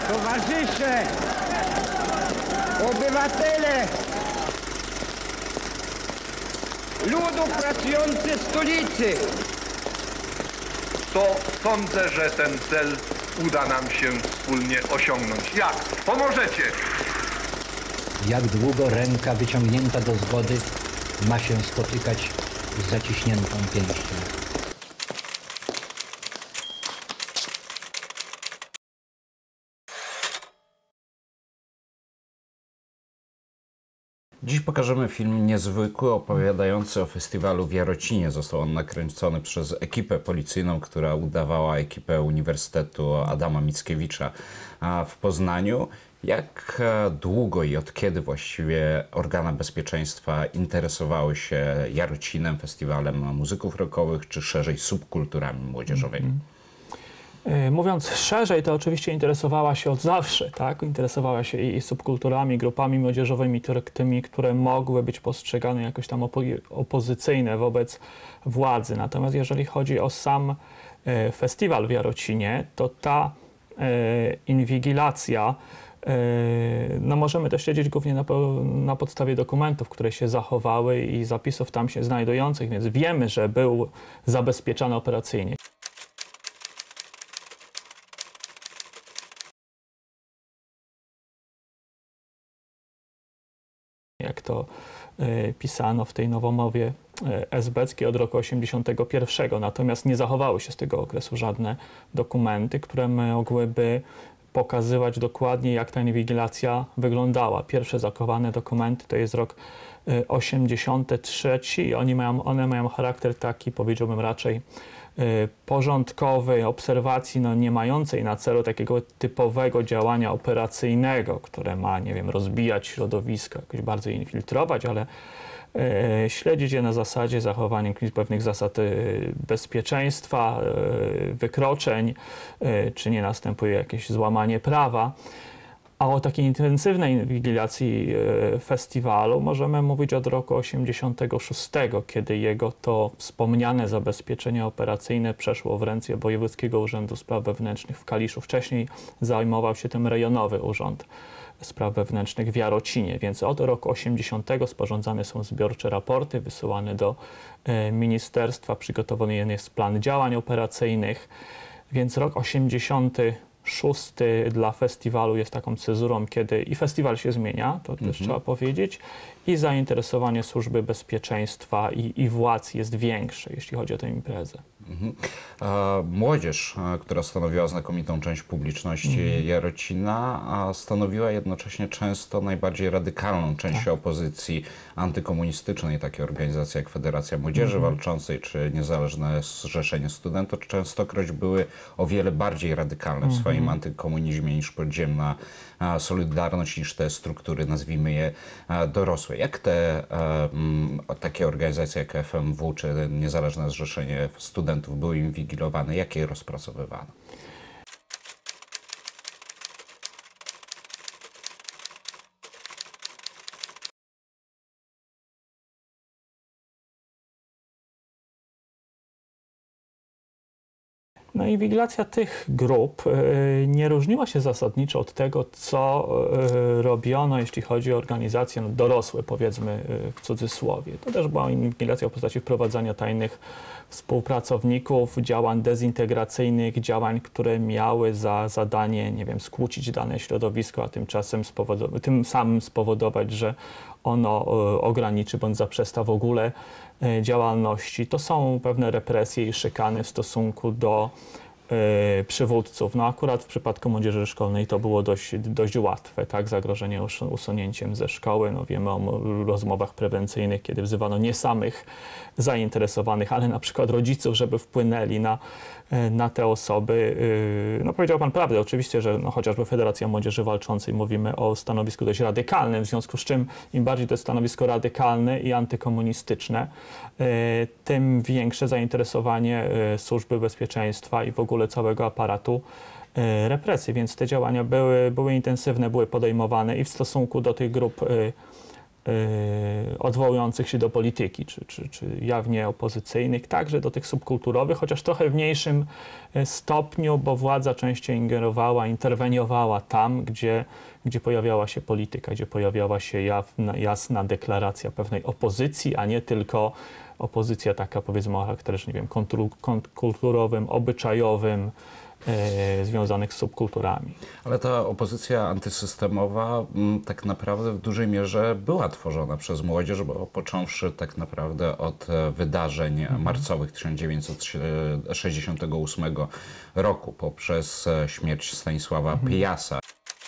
towarzysze, obywatele, ludu pracujący w stolicy. To sądzę, że ten cel uda nam się wspólnie osiągnąć. Jak? Pomożecie! Jak długo ręka wyciągnięta do zgody ma się spotykać z zaciśniętą pięścią? Dziś pokażemy film niezwykły, opowiadający o festiwalu w Jarocinie. Został on nakręcony przez ekipę policyjną, która udawała ekipę Uniwersytetu Adama Mickiewicza w Poznaniu. Jak długo i od kiedy właściwie organa bezpieczeństwa interesowały się Jarocinem, festiwalem muzyków rockowych, czy szerzej subkulturami młodzieżowymi? Mówiąc szerzej, to oczywiście interesowała się od zawsze, tak? Interesowała się i subkulturami, grupami młodzieżowymi, tymi, które mogły być postrzegane jakoś tam opozycyjne wobec władzy. Natomiast jeżeli chodzi o sam festiwal w Jarocinie, to ta inwigilacja no możemy to śledzić głównie na podstawie dokumentów, które się zachowały i zapisów tam się znajdujących, więc wiemy, że był zabezpieczany operacyjnie. Jak to pisano w tej nowomowie esbeckiej od roku 1981. Natomiast nie zachowały się z tego okresu żadne dokumenty, które mogłyby pokazywać dokładnie, jak ta inwigilacja wyglądała. Pierwsze zachowane dokumenty to jest rok 1983 i one mają charakter taki, powiedziałbym raczej porządkowej obserwacji, no nie mającej na celu takiego typowego działania operacyjnego, które ma, nie wiem, rozbijać środowisko, jakoś bardzo je infiltrować, ale śledzić je na zasadzie zachowania pewnych zasad bezpieczeństwa, wykroczeń, czy nie następuje jakieś złamanie prawa. A o takiej intensywnej inwigilacji festiwalu możemy mówić od roku 1986, kiedy jego to wspomniane zabezpieczenie operacyjne przeszło w ręce Wojewódzkiego Urzędu Spraw Wewnętrznych w Kaliszu. Wcześniej zajmował się tym rejonowy Urząd Spraw Wewnętrznych w Jarocinie, więc od roku 80 sporządzane są zbiorcze raporty wysyłane do ministerstwa, przygotowany jest plan działań operacyjnych, więc rok 86 dla festiwalu jest taką cezurą, kiedy i festiwal się zmienia, to też trzeba powiedzieć, i zainteresowanie służby bezpieczeństwa i władz jest większe, jeśli chodzi o tę imprezę. Młodzież, która stanowiła znakomitą część publiczności Jarocina, stanowiła jednocześnie często najbardziej radykalną część opozycji antykomunistycznej. Takie organizacje jak Federacja Młodzieży Walczącej czy Niezależne Zrzeszenie Studentów częstokroć były o wiele bardziej radykalne w swoim antykomunizmie niż podziemna Solidarność, niż te struktury, nazwijmy je, dorosłe. Jak takie organizacje jak FMW czy Niezależne Zrzeszenie Studentów były inwigilowane? Jak je rozpracowywano? No, inwigilacja tych grup nie różniła się zasadniczo od tego, co robiono, jeśli chodzi o organizacje dorosłe, powiedzmy w cudzysłowie. To też była inwigilacja w postaci wprowadzania tajnych współpracowników, działań dezintegracyjnych, działań, które miały za zadanie, nie wiem, skłócić dane środowisko, a tym samym spowodować, że ono ograniczy bądź zaprzesta w ogóle działalności. To są pewne represje i szykany w stosunku do przywódców. No akurat w przypadku młodzieży szkolnej to było dość łatwe, tak? Zagrożenie usunięciem ze szkoły. No wiemy o rozmowach prewencyjnych, kiedy wzywano nie samych zainteresowanych, ale na przykład rodziców, żeby wpłynęli na te osoby. No powiedział pan prawdę, oczywiście, że no, chociażby Federacja Młodzieży Walczącej, mówimy o stanowisku dość radykalnym, w związku z czym im bardziej to jest stanowisko radykalne i antykomunistyczne, tym większe zainteresowanie służby bezpieczeństwa i w ogóle całego aparatu represji, więc te działania były intensywne, były podejmowane i w stosunku do tych grup odwołujących się do polityki, czy jawnie opozycyjnych, także do tych subkulturowych, chociaż trochę w mniejszym stopniu, bo władza częściej ingerowała, interweniowała tam, gdzie pojawiała się polityka, gdzie pojawiała się jasna deklaracja pewnej opozycji, a nie tylko opozycja taka, powiedzmy, o charakterze, nie wiem, kulturowym, obyczajowym, związanych z subkulturami. Ale ta opozycja antysystemowa tak naprawdę w dużej mierze była tworzona przez młodzież, bo począwszy tak naprawdę od wydarzeń marcowych 1968 roku poprzez śmierć Stanisława Pyjasa.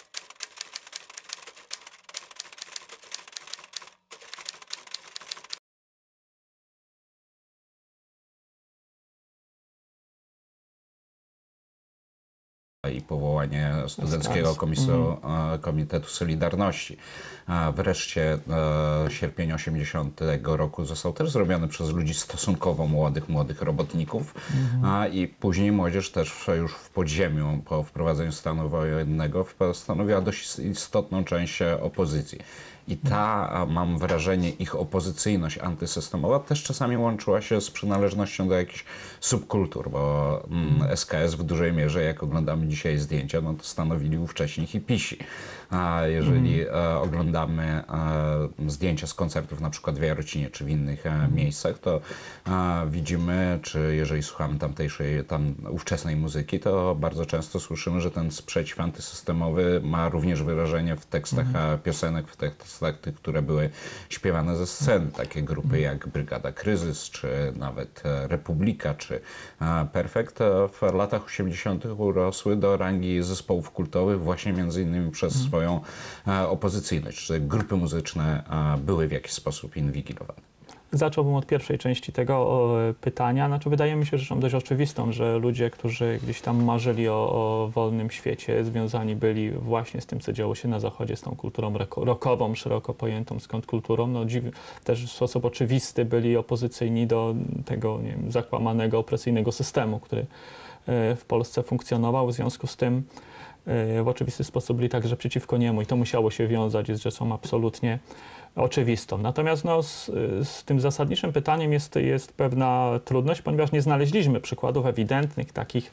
I powołanie Studenckiego Komitetu Solidarności. Wreszcie sierpień 80 roku został też zrobiony przez ludzi stosunkowo młodych robotników, i później młodzież też już w podziemiu po wprowadzeniu stanu wojennego stanowiła dość istotną część opozycji. I ta, mam wrażenie, ich opozycyjność antysystemowa też czasami łączyła się z przynależnością do jakichś subkultur, bo SKS w dużej mierze, jak oglądamy dzisiaj zdjęcia, no to stanowili ówcześni hipisi. A jeżeli oglądamy zdjęcia z koncertów na przykład w Jarocinie czy w innych miejscach, to widzimy, czy jeżeli słuchamy ówczesnej muzyki, to bardzo często słyszymy, że ten sprzeciw antysystemowy ma również wyrażenie w tekstach piosenek, w tekstach tych, które były śpiewane ze sceny. Takie grupy jak Brygada Kryzys, czy nawet Republika, czy Perfekt w latach 80. urosły do rangi zespołów kultowych właśnie między innymi przez swoją opozycyjność. Czy grupy muzyczne były w jakiś sposób inwigilowane? Zacząłbym od pierwszej części tego pytania. Znaczy, wydaje mi się rzeczą dość oczywistą, że ludzie, którzy gdzieś tam marzyli o wolnym świecie, związani byli właśnie z tym, co działo się na Zachodzie, z tą kulturą rockową, szeroko pojętą skąd kulturą. No, też w sposób oczywisty byli opozycyjni do tego, nie wiem, zakłamanego, opresyjnego systemu, który w Polsce funkcjonował. W związku z tym w oczywisty sposób byli także przeciwko niemu i to musiało się wiązać z rzeczą absolutnie oczywistą. Natomiast no, z tym zasadniczym pytaniem jest pewna trudność, ponieważ nie znaleźliśmy przykładów ewidentnych takich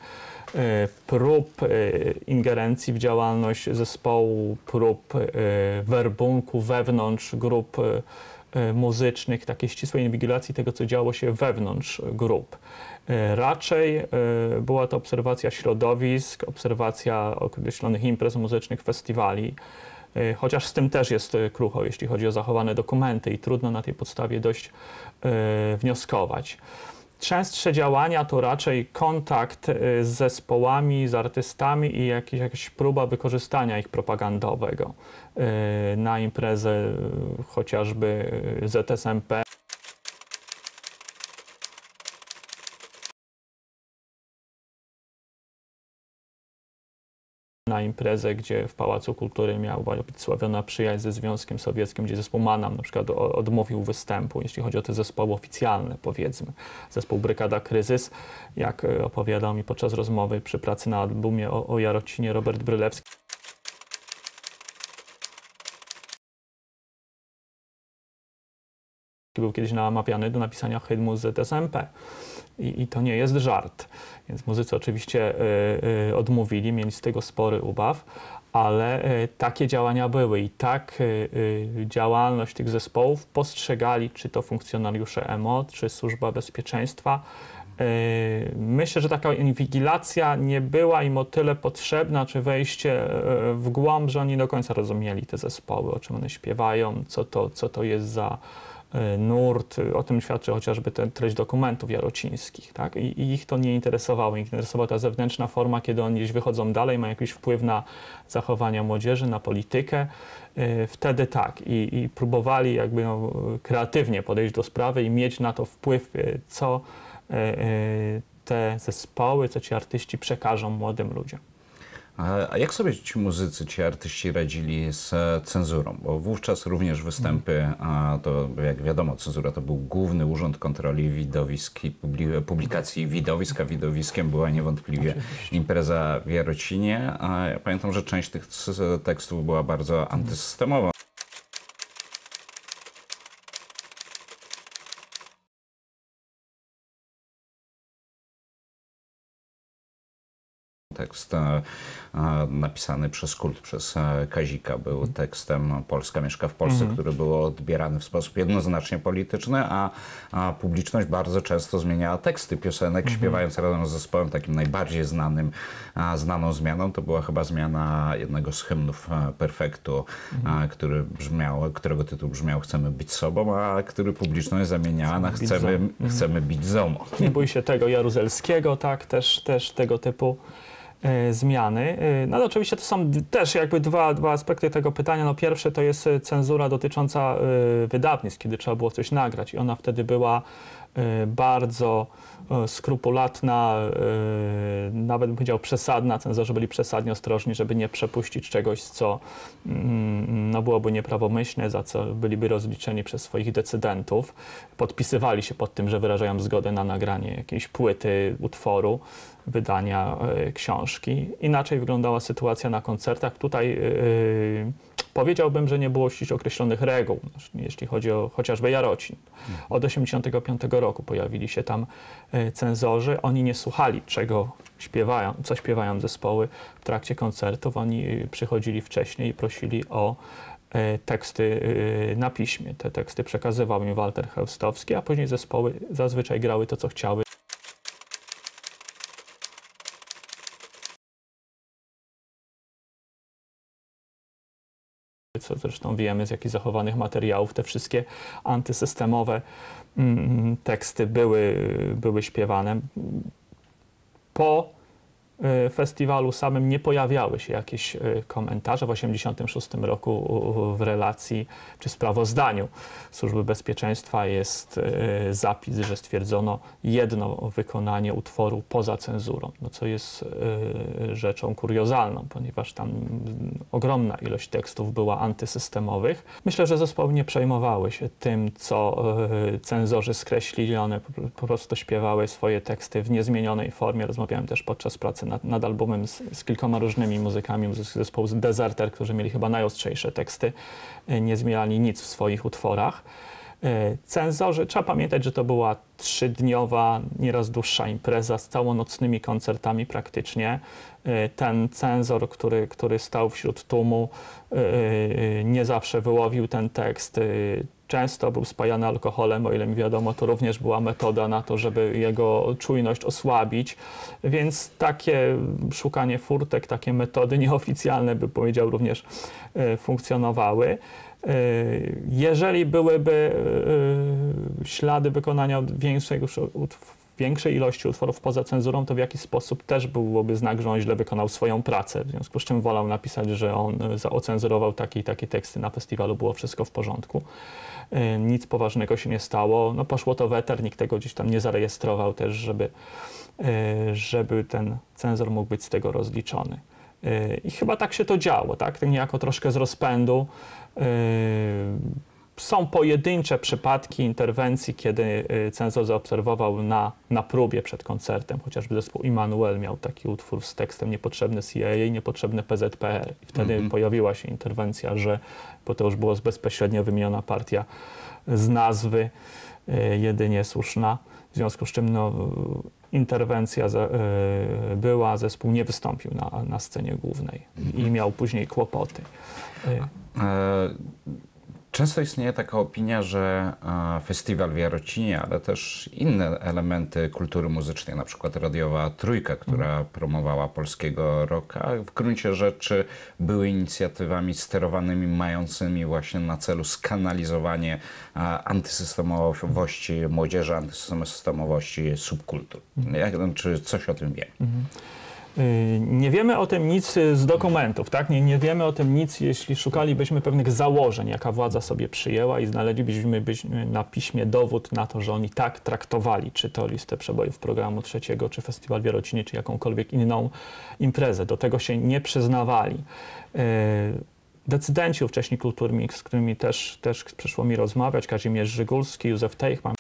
prób ingerencji w działalność zespołu, prób werbunku wewnątrz grup muzycznych, takiej ścisłej inwigilacji tego, co działo się wewnątrz grup. Raczej była to obserwacja środowisk, obserwacja określonych imprez muzycznych, festiwali, chociaż z tym też jest krucho, jeśli chodzi o zachowane dokumenty i trudno na tej podstawie dość wnioskować. Częstsze działania to raczej kontakt z zespołami, z artystami i jakaś próba wykorzystania ich propagandowego na imprezę chociażby ZSMP. Na imprezę, gdzie w Pałacu Kultury miała być sławiona przyjaźń ze Związkiem Sowieckim, gdzie zespół Manam na przykład odmówił występu, jeśli chodzi o te zespoły oficjalne, powiedzmy. Zespół Brygada Kryzys, jak opowiadał mi podczas rozmowy przy pracy na albumie o Jarocinie Robert Brylewski. Był kiedyś namawiany do napisania hymnu ZSMP. I to nie jest żart. Więc muzycy oczywiście odmówili, mieli z tego spory ubaw, ale takie działania były i tak działalność tych zespołów postrzegali, czy to funkcjonariusze MO, czy Służba Bezpieczeństwa. Myślę, że taka inwigilacja nie była im o tyle potrzebna, czy wejście w głąb, że oni do końca rozumieli te zespoły, o czym one śpiewają, co to jest za nurt. O tym świadczy chociażby treść dokumentów jarocińskich. Tak? I ich to nie interesowało. Ich interesowała ta zewnętrzna forma, kiedy oni gdzieś wychodzą dalej, mają jakiś wpływ na zachowania młodzieży, na politykę. Wtedy tak. I próbowali jakby kreatywnie podejść do sprawy i mieć na to wpływ, co te zespoły, co ci artyści przekażą młodym ludziom. A jak sobie ci muzycy, ci artyści radzili z cenzurą? Bo wówczas również występy, to jak wiadomo, cenzura to był Główny Urząd Kontroli Widowisk i Publikacji Widowisk, a widowiskiem była niewątpliwie impreza w Jarocinie. A ja pamiętam, że część tych tekstów była bardzo antysystemowa. Tekst napisany przez Kult, przez Kazika był tekstem Polska mieszka w Polsce, który był odbierany w sposób jednoznacznie polityczny, a publiczność bardzo często zmieniała teksty piosenek, śpiewając razem z zespołem. Takim najbardziej znaną zmianą to była chyba zmiana jednego z hymnów Perfektu, którego tytuł brzmiał Chcemy być sobą, a który publiczność zamieniała na Chcemy bić ZOMO. Nie bój się tego Jaruzelskiego, tak, też tego typu zmiany. No ale oczywiście to są też jakby dwa aspekty tego pytania. No pierwsze to jest cenzura dotycząca wydawnictw, kiedy trzeba było coś nagrać i ona wtedy była bardzo skrupulatna, nawet bym powiedział przesadna. Cenzorzy byli przesadnie ostrożni, żeby nie przepuścić czegoś, co no, byłoby nieprawomyślne, za co byliby rozliczeni przez swoich decydentów. Podpisywali się pod tym, że wyrażają zgodę na nagranie jakiejś płyty, utworu, wydania książki. Inaczej wyglądała sytuacja na koncertach. Tutaj powiedziałbym, że nie było ściśle określonych reguł, jeśli chodzi o chociażby Jarocin. Od 1985 roku pojawili się tam cenzorzy. Oni nie słuchali, co śpiewają zespoły w trakcie koncertów. Oni przychodzili wcześniej i prosili o teksty na piśmie. Te teksty przekazywał im Walter Chełstowski, a później zespoły zazwyczaj grały to, co chciały. Co zresztą wiemy z jakichś zachowanych materiałów, te wszystkie antysystemowe teksty były śpiewane. Po festiwalu samym nie pojawiały się jakieś komentarze. W 1986 roku w relacji czy sprawozdaniu Służby Bezpieczeństwa jest zapis, że stwierdzono jedno wykonanie utworu poza cenzurą, no co jest rzeczą kuriozalną, ponieważ tam ogromna ilość tekstów była antysystemowych. Myślę, że zespoły nie przejmowały się tym, co cenzorzy skreślili. One po prostu śpiewały swoje teksty w niezmienionej formie. Rozmawiałem też podczas pracy nad albumem z kilkoma różnymi muzykami z zespołu Deserter, którzy mieli chyba najostrzejsze teksty, nie zmieniali nic w swoich utworach. Cenzorzy, trzeba pamiętać, że to była 3-dniowa, nieraz dłuższa impreza z całonocnymi koncertami praktycznie. Ten cenzor, który stał wśród tłumu, nie zawsze wyłowił ten tekst. Często był spajany alkoholem, o ile mi wiadomo, to również była metoda na to, żeby jego czujność osłabić, więc takie szukanie furtek, takie metody nieoficjalne, by powiedział, również funkcjonowały. Jeżeli byłyby ślady wykonania większej ilości utworów poza cenzurą, to w jakiś sposób też byłoby znak, że on źle wykonał swoją pracę, w związku z czym wolał napisać, że on ocenzurował takie i takie teksty na festiwalu, było wszystko w porządku. Nic poważnego się nie stało. No, poszło to w eter, nikt tego gdzieś tam nie zarejestrował też, żeby ten cenzor mógł być z tego rozliczony. I chyba tak się to działo, tak? Niejako troszkę z rozpędu. Są pojedyncze przypadki interwencji, kiedy cenzor zaobserwował na próbie przed koncertem, chociażby zespół Immanuel miał taki utwór z tekstem niepotrzebne CIA i niepotrzebne PZPR. I wtedy pojawiła się interwencja, bo to już było bezpośrednio wymieniona partia z nazwy, jedynie słuszna, w związku z czym no, interwencja była, zespół nie wystąpił na scenie głównej i miał później kłopoty. Często istnieje taka opinia, że festiwal w Jarocinie, ale też inne elementy kultury muzycznej, na przykład radiowa Trójka, która promowała polskiego rocka, w gruncie rzeczy były inicjatywami sterowanymi, mającymi właśnie na celu skanalizowanie antysystemowości młodzieży, antysystemowości subkultur. Czy coś o tym wiem? Nie wiemy o tym nic z dokumentów, tak? Nie wiemy o tym nic, jeśli szukalibyśmy pewnych założeń, jaka władza sobie przyjęła i znaleźlibyśmy na piśmie dowód na to, że oni tak traktowali, czy to listę przebojów programu trzeciego, czy festiwal w Jarocinie, czy jakąkolwiek inną imprezę. Do tego się nie przyznawali. Decydenci ówcześni Kultury Mix, z którymi też przyszło mi rozmawiać, Kazimierz Żygulski, Józef Teichmann,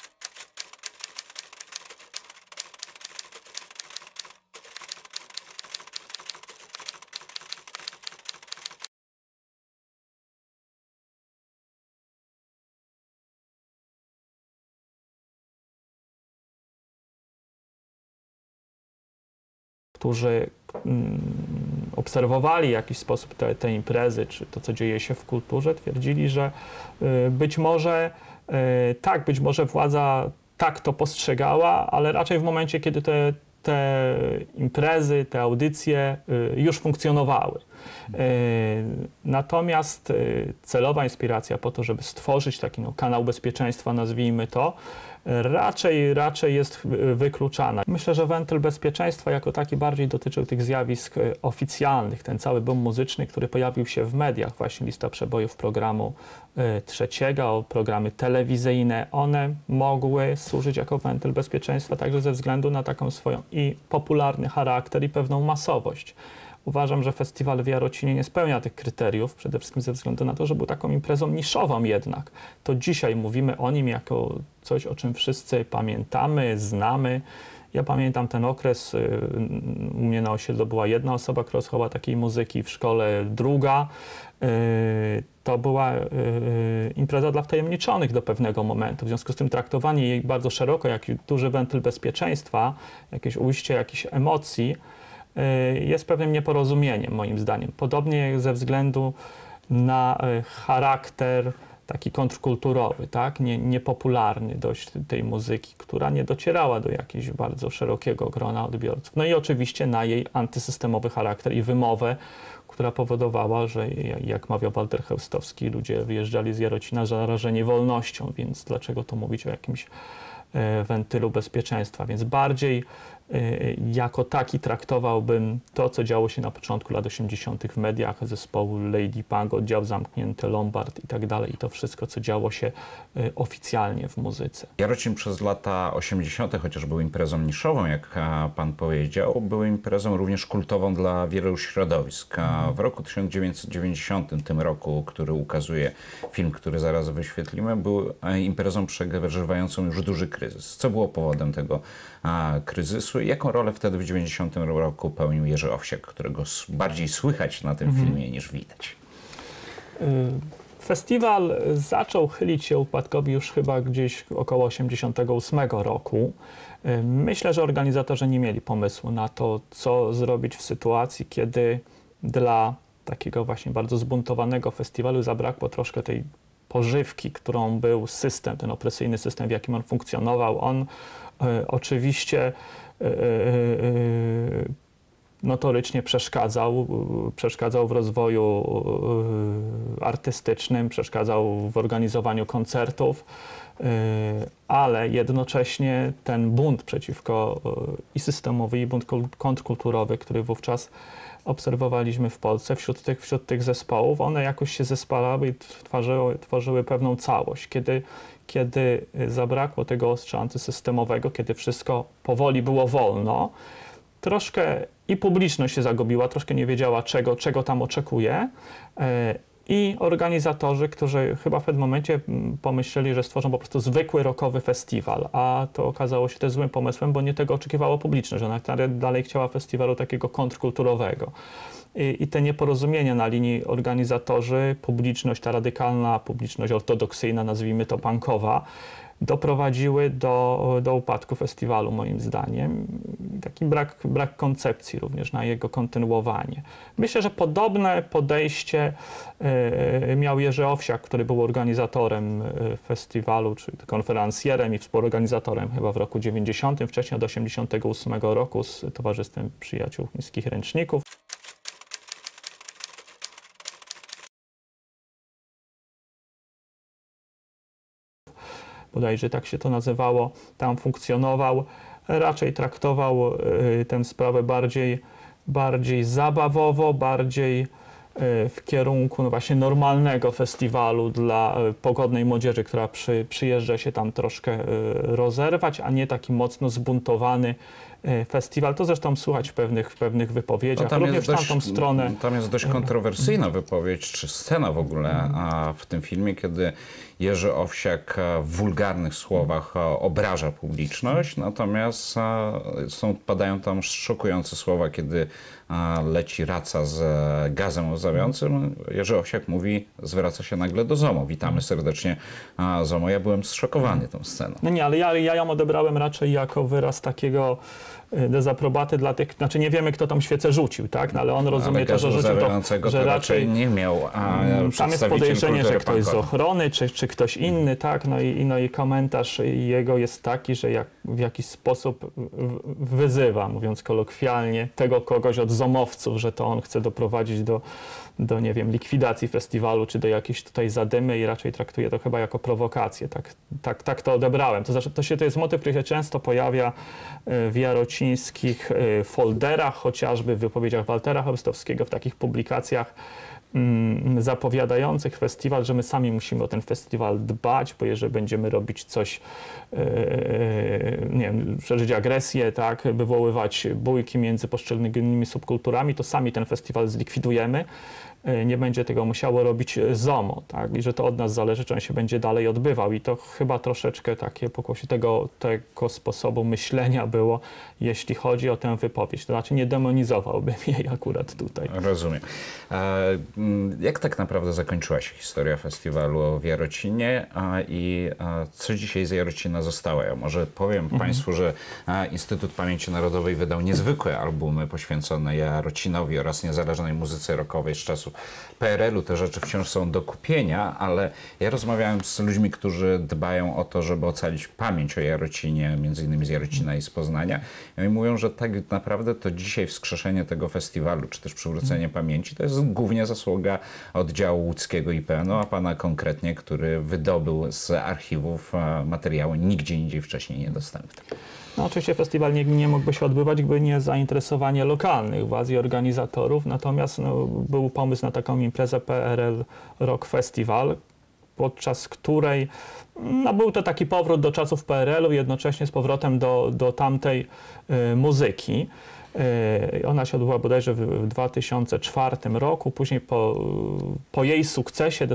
obserwowali w jakiś sposób te imprezy, czy to, co dzieje się w kulturze, twierdzili, że być może tak, być może władza tak to postrzegała, ale raczej w momencie, kiedy te imprezy, te audycje już funkcjonowały. Natomiast celowa inspiracja po to, żeby stworzyć taki kanał bezpieczeństwa, nazwijmy to, raczej jest wykluczana. Myślę, że wentyl bezpieczeństwa jako taki bardziej dotyczył tych zjawisk oficjalnych. Ten cały boom muzyczny, który pojawił się w mediach, właśnie lista przebojów programu Trzeciego, programy telewizyjne, one mogły służyć jako wentyl bezpieczeństwa także ze względu na taką swoją i popularny charakter, i pewną masowość. Uważam, że festiwal w Jarocinie nie spełnia tych kryteriów, przede wszystkim ze względu na to, że był taką imprezą niszową jednak. To dzisiaj mówimy o nim jako coś, o czym wszyscy pamiętamy, znamy. Ja pamiętam ten okres, u mnie na osiedlu była jedna osoba, która słuchała takiej muzyki, w szkole druga. To była impreza dla wtajemniczonych do pewnego momentu. W związku z tym traktowanie jej bardzo szeroko, jak duży wentyl bezpieczeństwa, jakieś ujście jakichś emocji, jest pewnym nieporozumieniem, moim zdaniem. Podobnie ze względu na charakter taki kontrkulturowy, tak? Niepopularny dość tej muzyki, która nie docierała do jakiegoś bardzo szerokiego grona odbiorców. No i oczywiście na jej antysystemowy charakter i wymowę, która powodowała, że jak mawiał Walter Chełstowski, ludzie wyjeżdżali z Jarocina zarażeni wolnością, więc dlaczego to mówić o jakimś wentylu bezpieczeństwa? Więc bardziej jako taki traktowałbym to, co działo się na początku lat 80. w mediach, zespołu Lady Punk, Oddział Zamknięty, Lombard i tak dalej, i to wszystko, co działo się oficjalnie w muzyce. Jarocin przez lata 80., chociaż był imprezą niszową, jak pan powiedział, był imprezą również kultową dla wielu środowisk. W roku 1990, tym roku, który ukazuje film, który zaraz wyświetlimy, był imprezą przeżywającą już duży kryzys. Co było powodem tego kryzysu i jaką rolę wtedy w 90 roku pełnił Jerzy Owsiak, którego bardziej słychać na tym filmie niż widać? Festiwal zaczął chylić się upadkowi już chyba gdzieś około 88 roku. Myślę, że organizatorzy nie mieli pomysłu na to, co zrobić w sytuacji, kiedy dla takiego właśnie bardzo zbuntowanego festiwalu zabrakło troszkę tej pożywki, którą był system, ten opresyjny system, w jakim on funkcjonował. On oczywiście notorycznie przeszkadzał w rozwoju artystycznym, przeszkadzał w organizowaniu koncertów, ale jednocześnie ten bunt przeciwko i systemowy, i bunt kontrkulturowy, który wówczas obserwowaliśmy w Polsce wśród tych zespołów, one jakoś się zespalały i tworzyły pewną całość. Kiedy zabrakło tego ostrza antysystemowego, kiedy wszystko powoli było wolno, troszkę i publiczność się zagubiła, troszkę nie wiedziała, czego tam oczekuje, i organizatorzy, którzy chyba w pewnym momencie pomyśleli, że stworzą po prostu zwykły rockowy festiwal, a to okazało się też złym pomysłem, bo nie tego oczekiwała publiczność, ona dalej chciała festiwalu takiego kontrkulturowego. I te nieporozumienia na linii organizatorzy, publiczność ta radykalna, publiczność ortodoksyjna, nazwijmy to punkowa, doprowadziły do upadku festiwalu, moim zdaniem. Taki brak koncepcji również na jego kontynuowanie. Myślę, że podobne podejście miał Jerzy Owsiak, który był organizatorem festiwalu, czyli konferencjerem i współorganizatorem chyba w roku 90, wcześniej od 88 roku z Towarzystwem Przyjaciół Niskich Ręczników. Bodajże tak się to nazywało, tam funkcjonował, raczej traktował tę sprawę bardziej zabawowo, bardziej w kierunku no właśnie normalnego festiwalu dla pogodnej młodzieży, która przyjeżdża się tam troszkę rozerwać, a nie taki mocno zbuntowany festiwal. To zresztą słuchać w pewnych wypowiedziach, No również w tamtą stronę. Tam jest dość kontrowersyjna wypowiedź, czy scena w ogóle w tym filmie, kiedy Jerzy Owsiak w wulgarnych słowach obraża publiczność, natomiast padają tam szokujące szokujące kiedy leci raca z gazem łzawiącym. Jerzy Owsiak mówi, zwraca się nagle do ZOMO. Witamy serdecznie ZOMO. Ja byłem zszokowany tą sceną. No nie, ale ja ją odebrałem raczej jako wyraz takiego dezaprobaty dla tych, znaczy nie wiemy, kto tam świecę rzucił, tak? No, ale on rozumie ale to, że gazu rzucił zawierającego że to raczej nie miał, a tam jest podejrzenie, że ktoś z ochrony, czy ktoś inny, tak? No i komentarz jego jest taki, że w jakiś sposób wyzywa, mówiąc kolokwialnie, tego kogoś od zomowców, że to on chce doprowadzić do nie wiem, likwidacji festiwalu, czy do jakiejś tutaj zadymy i raczej traktuje to chyba jako prowokację. Tak to odebrałem. To znaczy, to jest motyw, który się często pojawia w jarocińskich folderach, chociażby w wypowiedziach Waltera Chełstowskiego, w takich publikacjach zapowiadających festiwal, że my sami musimy o ten festiwal dbać, bo jeżeli będziemy robić coś, nie wiem, szerzyć agresję, tak, wywoływać bójki między poszczególnymi subkulturami, to sami ten festiwal zlikwidujemy. Nie będzie tego musiało robić ZOMO, tak? I że to od nas zależy, czy on się będzie dalej odbywał. I to chyba troszeczkę takie pokłosie tego sposobu myślenia było, jeśli chodzi o tę wypowiedź. To znaczy nie demonizowałbym jej akurat tutaj. Rozumiem. Jak tak naprawdę zakończyła się historia festiwalu w Jarocinie i co dzisiaj z Jarocina zostało? Ja może powiem Państwu, że Instytut Pamięci Narodowej wydał niezwykłe albumy poświęcone Jarocinowi oraz niezależnej muzyce rockowej z czasów PRL-u. Te rzeczy wciąż są do kupienia, ale ja rozmawiałem z ludźmi, którzy dbają o to, żeby ocalić pamięć o Jarocinie, między innymi z Jarocina i z Poznania. I oni mówią, że tak naprawdę to dzisiaj wskrzeszenie tego festiwalu, czy też przywrócenie pamięci, to jest głównie zasługa oddziału łódzkiego IPN-u, a pana konkretnie, który wydobył z archiwów materiały nigdzie indziej wcześniej niedostępne. No, oczywiście festiwal nie mógłby się odbywać, gdyby nie zainteresowanie lokalnych władz i organizatorów, natomiast był pomysł na taką imprezę PRL Rock Festival, podczas której był to taki powrót do czasów PRL-u, jednocześnie z powrotem do tamtej muzyki. Ona się odbyła bodajże w 2004 roku. Później po jej sukcesie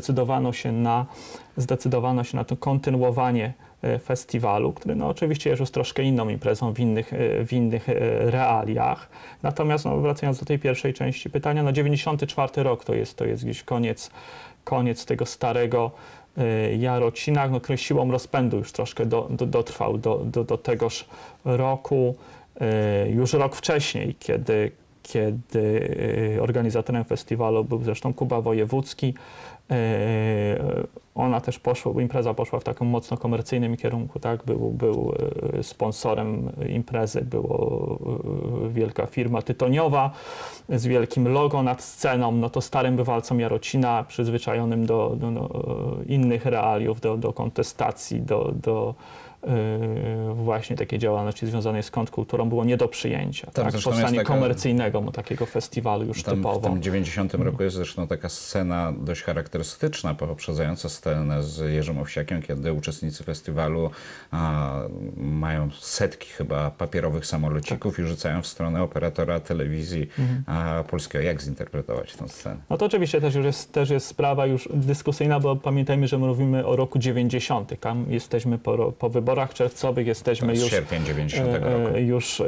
zdecydowano się na to kontynuowanie festiwalu, który oczywiście jest już troszkę inną imprezą w innych realiach. Natomiast wracając do tej pierwszej części pytania, 94 rok to jest gdzieś koniec tego starego Jarocina, który siłą rozpędu już troszkę dotrwał do tegoż roku. Już rok wcześniej, kiedy organizatorem festiwalu był zresztą Kuba Wojewódzki, impreza poszła w takim mocno komercyjnym kierunku, tak? Był sponsorem imprezy, była wielka firma tytoniowa z wielkim logo nad sceną, to starym bywalcom Jarocina, przyzwyczajonym do innych realiów, do kontestacji, do właśnie takiej działalności związanej z kontrkulturą było nie do przyjęcia. Tak? Powstanie komercyjnego takiego festiwalu już typowo. W tym 90 roku jest zresztą taka scena dość charakterystyczna, poprzedzająca scenę z Jerzym Owsiakiem, kiedy uczestnicy festiwalu mają setki chyba papierowych samolocików i rzucają w stronę operatora telewizji polskiego. Jak zinterpretować tę scenę? No to oczywiście też jest sprawa już dyskusyjna, bo pamiętajmy, że my mówimy o roku 90. Tam jesteśmy po wyborach czerwcowych, jesteśmy już sierpień 90 roku. Już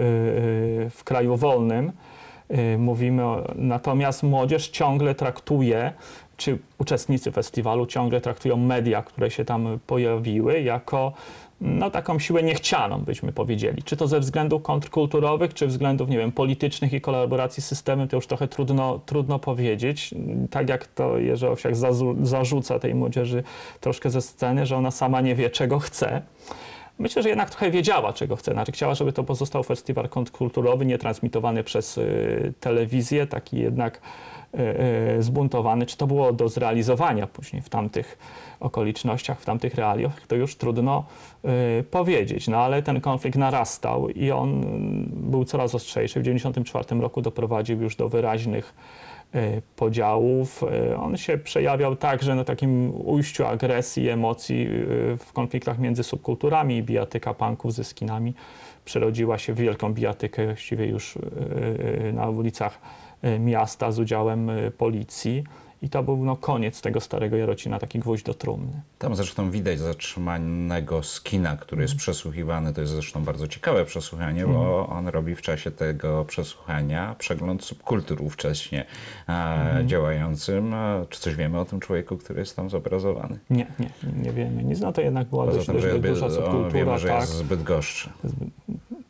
w kraju wolnym. Mówimy natomiast młodzież ciągle traktuje, czy uczestnicy festiwalu ciągle traktują media, które się tam pojawiły, jako taką siłę niechcianą, byśmy powiedzieli. Czy to ze względów kontrkulturowych, czy względów, nie wiem, politycznych i kolaboracji z systemem, to już trochę trudno powiedzieć. Tak jak to Jerzy Owsiak zarzuca tej młodzieży troszkę ze sceny, że ona sama nie wie, czego chce. Myślę, że jednak trochę wiedziała, czego chce. Znaczy, chciała, żeby to pozostał festiwal kontrkulturowy, nie transmitowany przez telewizję, taki jednak zbuntowany. Czy to było do zrealizowania później w tamtych okolicznościach, w tamtych realiach, to już trudno powiedzieć. Ale ten konflikt narastał i on był coraz ostrzejszy. W 1994 roku doprowadził już do wyraźnych podziałów. On się przejawiał także na takim ujściu agresji, emocji w konfliktach między subkulturami. Bijatyka punków ze skinami przerodziła się w wielką bijatykę właściwie już na ulicach miasta z udziałem policji. I to był koniec tego starego Jarocina, taki gwóźdź do trumny. Tam zresztą widać zatrzymanego skina, który jest przesłuchiwany. To jest zresztą bardzo ciekawe przesłuchanie, bo on robi w czasie tego przesłuchania przegląd subkultur ówcześnie działającym. Czy coś wiemy o tym człowieku, który jest tam zobrazowany? Nie wiemy nic. To jednak była dość duża subkultura. Wiemy, że jest z Bydgoszczy.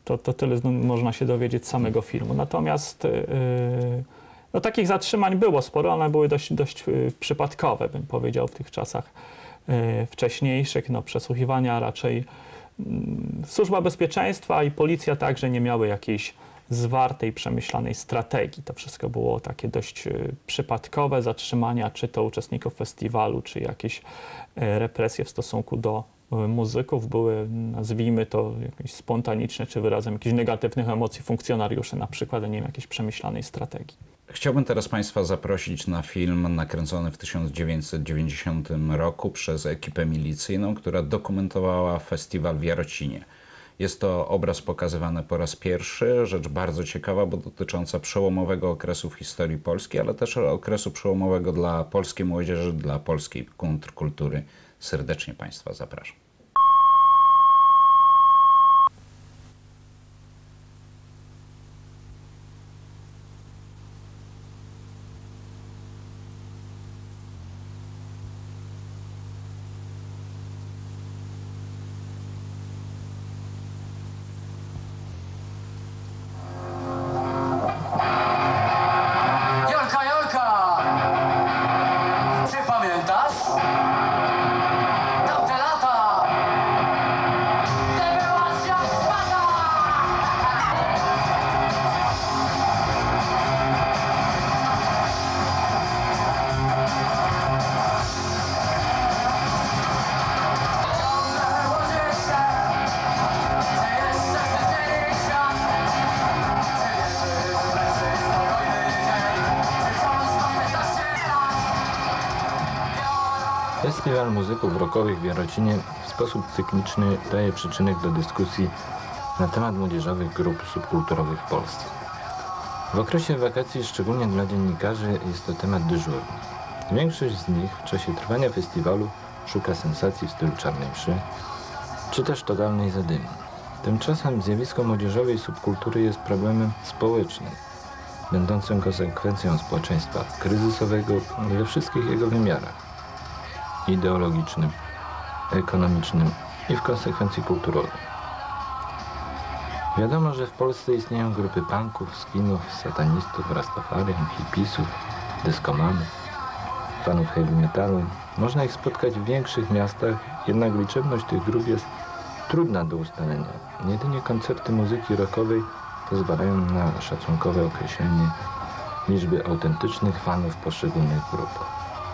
To tyle można się dowiedzieć z samego filmu. Natomiast no, takich zatrzymań było sporo, one były dość przypadkowe, bym powiedział, w tych czasach wcześniejszych. No, przesłuchiwania raczej Służba Bezpieczeństwa i policja także nie miały jakiejś zwartej, przemyślanej strategii. To wszystko było takie dość przypadkowe zatrzymania, czy to uczestników festiwalu, czy jakieś represje w stosunku do muzyków były, nazwijmy to, jakieś spontaniczne, czy wyrazem jakichś negatywnych emocji funkcjonariuszy na przykład, a nie jakiejś przemyślanej strategii. Chciałbym teraz Państwa zaprosić na film nakręcony w 1990 roku przez ekipę milicyjną, która dokumentowała festiwal w Jarocinie. Jest to obraz pokazywany po raz pierwszy, rzecz bardzo ciekawa, bo dotycząca przełomowego okresu w historii Polski, ale też okresu przełomowego dla polskiej młodzieży, dla polskiej kontrkultury. Serdecznie Państwa zapraszam. Jolka, Jolka! Czy pamiętasz? Tamte lata! Ty byłaś jak szmata! Ciągle łożysz się, czy jeszcze chce zmienić świat? Czy wierzysz w lepszy, spokojny dzień? Czy wciąż pamiętasz się lat? Festiwal Muzyków Rockowych w Jarocinie w sposób cykliczny daje przyczynek do dyskusji na temat młodzieżowych grup subkulturowych w Polsce. W okresie wakacji, szczególnie dla dziennikarzy, jest to temat dyżurny. Większość z nich w czasie trwania festiwalu szuka sensacji w stylu Czarnej Mszy, czy też totalnej zadymy. Tymczasem zjawisko młodzieżowej subkultury jest problemem społecznym, będącym konsekwencją społeczeństwa kryzysowego we wszystkich jego wymiarach: ideologicznym, ekonomicznym i w konsekwencji kulturowym. Wiadomo, że w Polsce istnieją grupy punków, skinów, satanistów, rastafarian, hipisów, dyskomanów, fanów heavy metalu. Można ich spotkać w większych miastach, jednak liczebność tych grup jest trudna do ustalenia. Jedynie koncerty muzyki rockowej pozwalają na szacunkowe określenie liczby autentycznych fanów poszczególnych grup.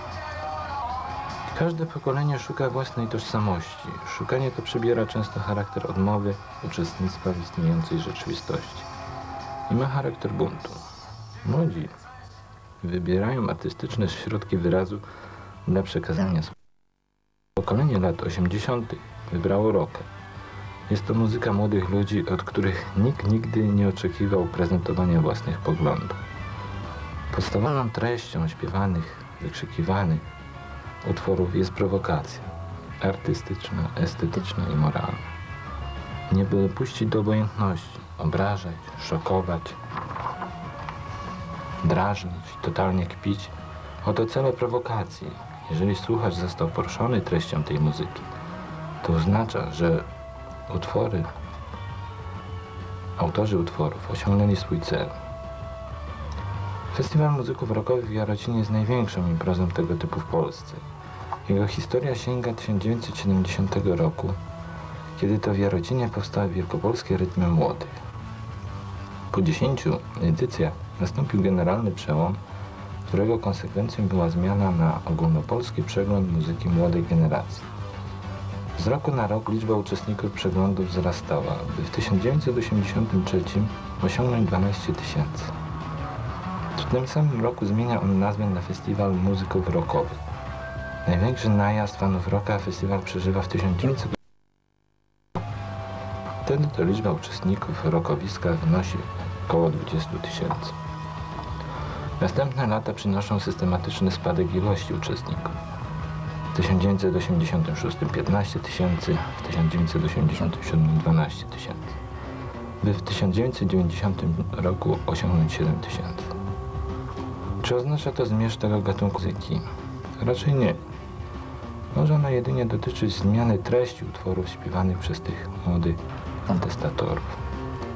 Każde pokolenie szuka własnej tożsamości. Szukanie to przybiera często charakter odmowy uczestnictwa w istniejącej rzeczywistości i ma charakter buntu. Młodzi wybierają artystyczne środki wyrazu dla przekazania swojego. Pokolenie lat 80. wybrało rocka. Jest to muzyka młodych ludzi, od których nikt nigdy nie oczekiwał prezentowania własnych poglądów. Podstawową treścią śpiewanych, wykrzykiwanych utworów jest prowokacja artystyczna, estetyczna i moralna. Nie by puścić do obojętności, obrażać, szokować, drażnić, totalnie kpić. Oto cele prowokacji. Jeżeli słuchacz został poruszony treścią tej muzyki, to oznacza, że autorzy utworów osiągnęli swój cel. Festiwal Muzyków Rockowych w Jarocinie jest największą imprezą tego typu w Polsce. Jego historia sięga 1970 roku, kiedy to w Jarocinie powstały wielkopolskie rytmy młodych. Po 10 edycjach nastąpił generalny przełom, którego konsekwencją była zmiana na ogólnopolski przegląd muzyki młodej generacji. Z roku na rok liczba uczestników przeglądów wzrastała, by w 1983 osiągnąć 12 000. W tym samym roku zmienia on nazwę na Festiwal Muzyków Rockowych. Największy najazd fanów rocka festiwal przeżywa w 1900. Wtedy to liczba uczestników rockowiska wynosi około 20 000. Następne lata przynoszą systematyczny spadek ilości uczestników. W 1986 15 000, w 1987 12 000, by w 1990 roku osiągnąć 7 000. Czy oznacza to zmierzch tego gatunku muzyki? Raczej nie. Może ono jedynie dotyczyć zmiany treści utworów śpiewanych przez tych młodych kontestatorów.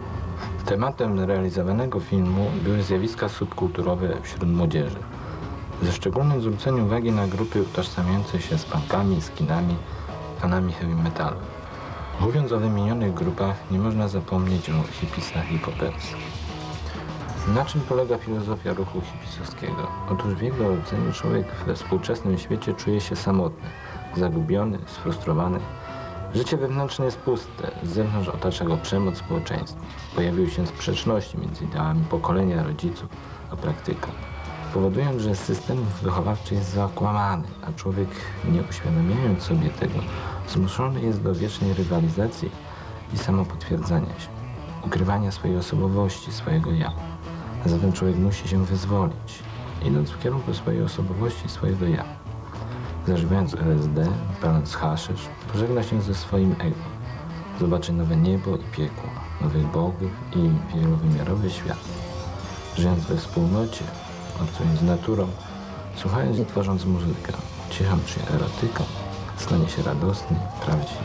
Tematem realizowanego filmu były zjawiska subkulturowe wśród młodzieży. Ze szczególnym zwróceniem uwagi na grupy utożsamiające się z punkami, skinami, fanami heavy metalu. Mówiąc o wymienionych grupach, nie można zapomnieć o hipisach i popersach. Na czym polega filozofia ruchu hipisowskiego? Otóż w jego ocenie człowiek we współczesnym świecie czuje się samotny, zagubiony, sfrustrowany. Życie wewnętrzne jest puste, z zewnątrz otacza go przemoc społeczeństwa. Pojawiły się sprzeczności między ideałami pokolenia rodziców a praktyką, powodując, że system wychowawczy jest zakłamany, a człowiek, nie uświadamiając sobie tego, zmuszony jest do wiecznej rywalizacji i samopotwierdzania się, ukrywania swojej osobowości, swojego ja. A zatem człowiek musi się wyzwolić, idąc w kierunku swojej osobowości, swojego ja. Zażywając LSD, paląc haszysz, pożegna się ze swoim ego. Zobaczy nowe niebo i piekło, nowych bogów i wielowymiarowy świat. Żyjąc we wspólnocie, obcując z naturą, słuchając i tworząc muzykę, ciechąc się erotyką, stanie się radosny, prawdziwy.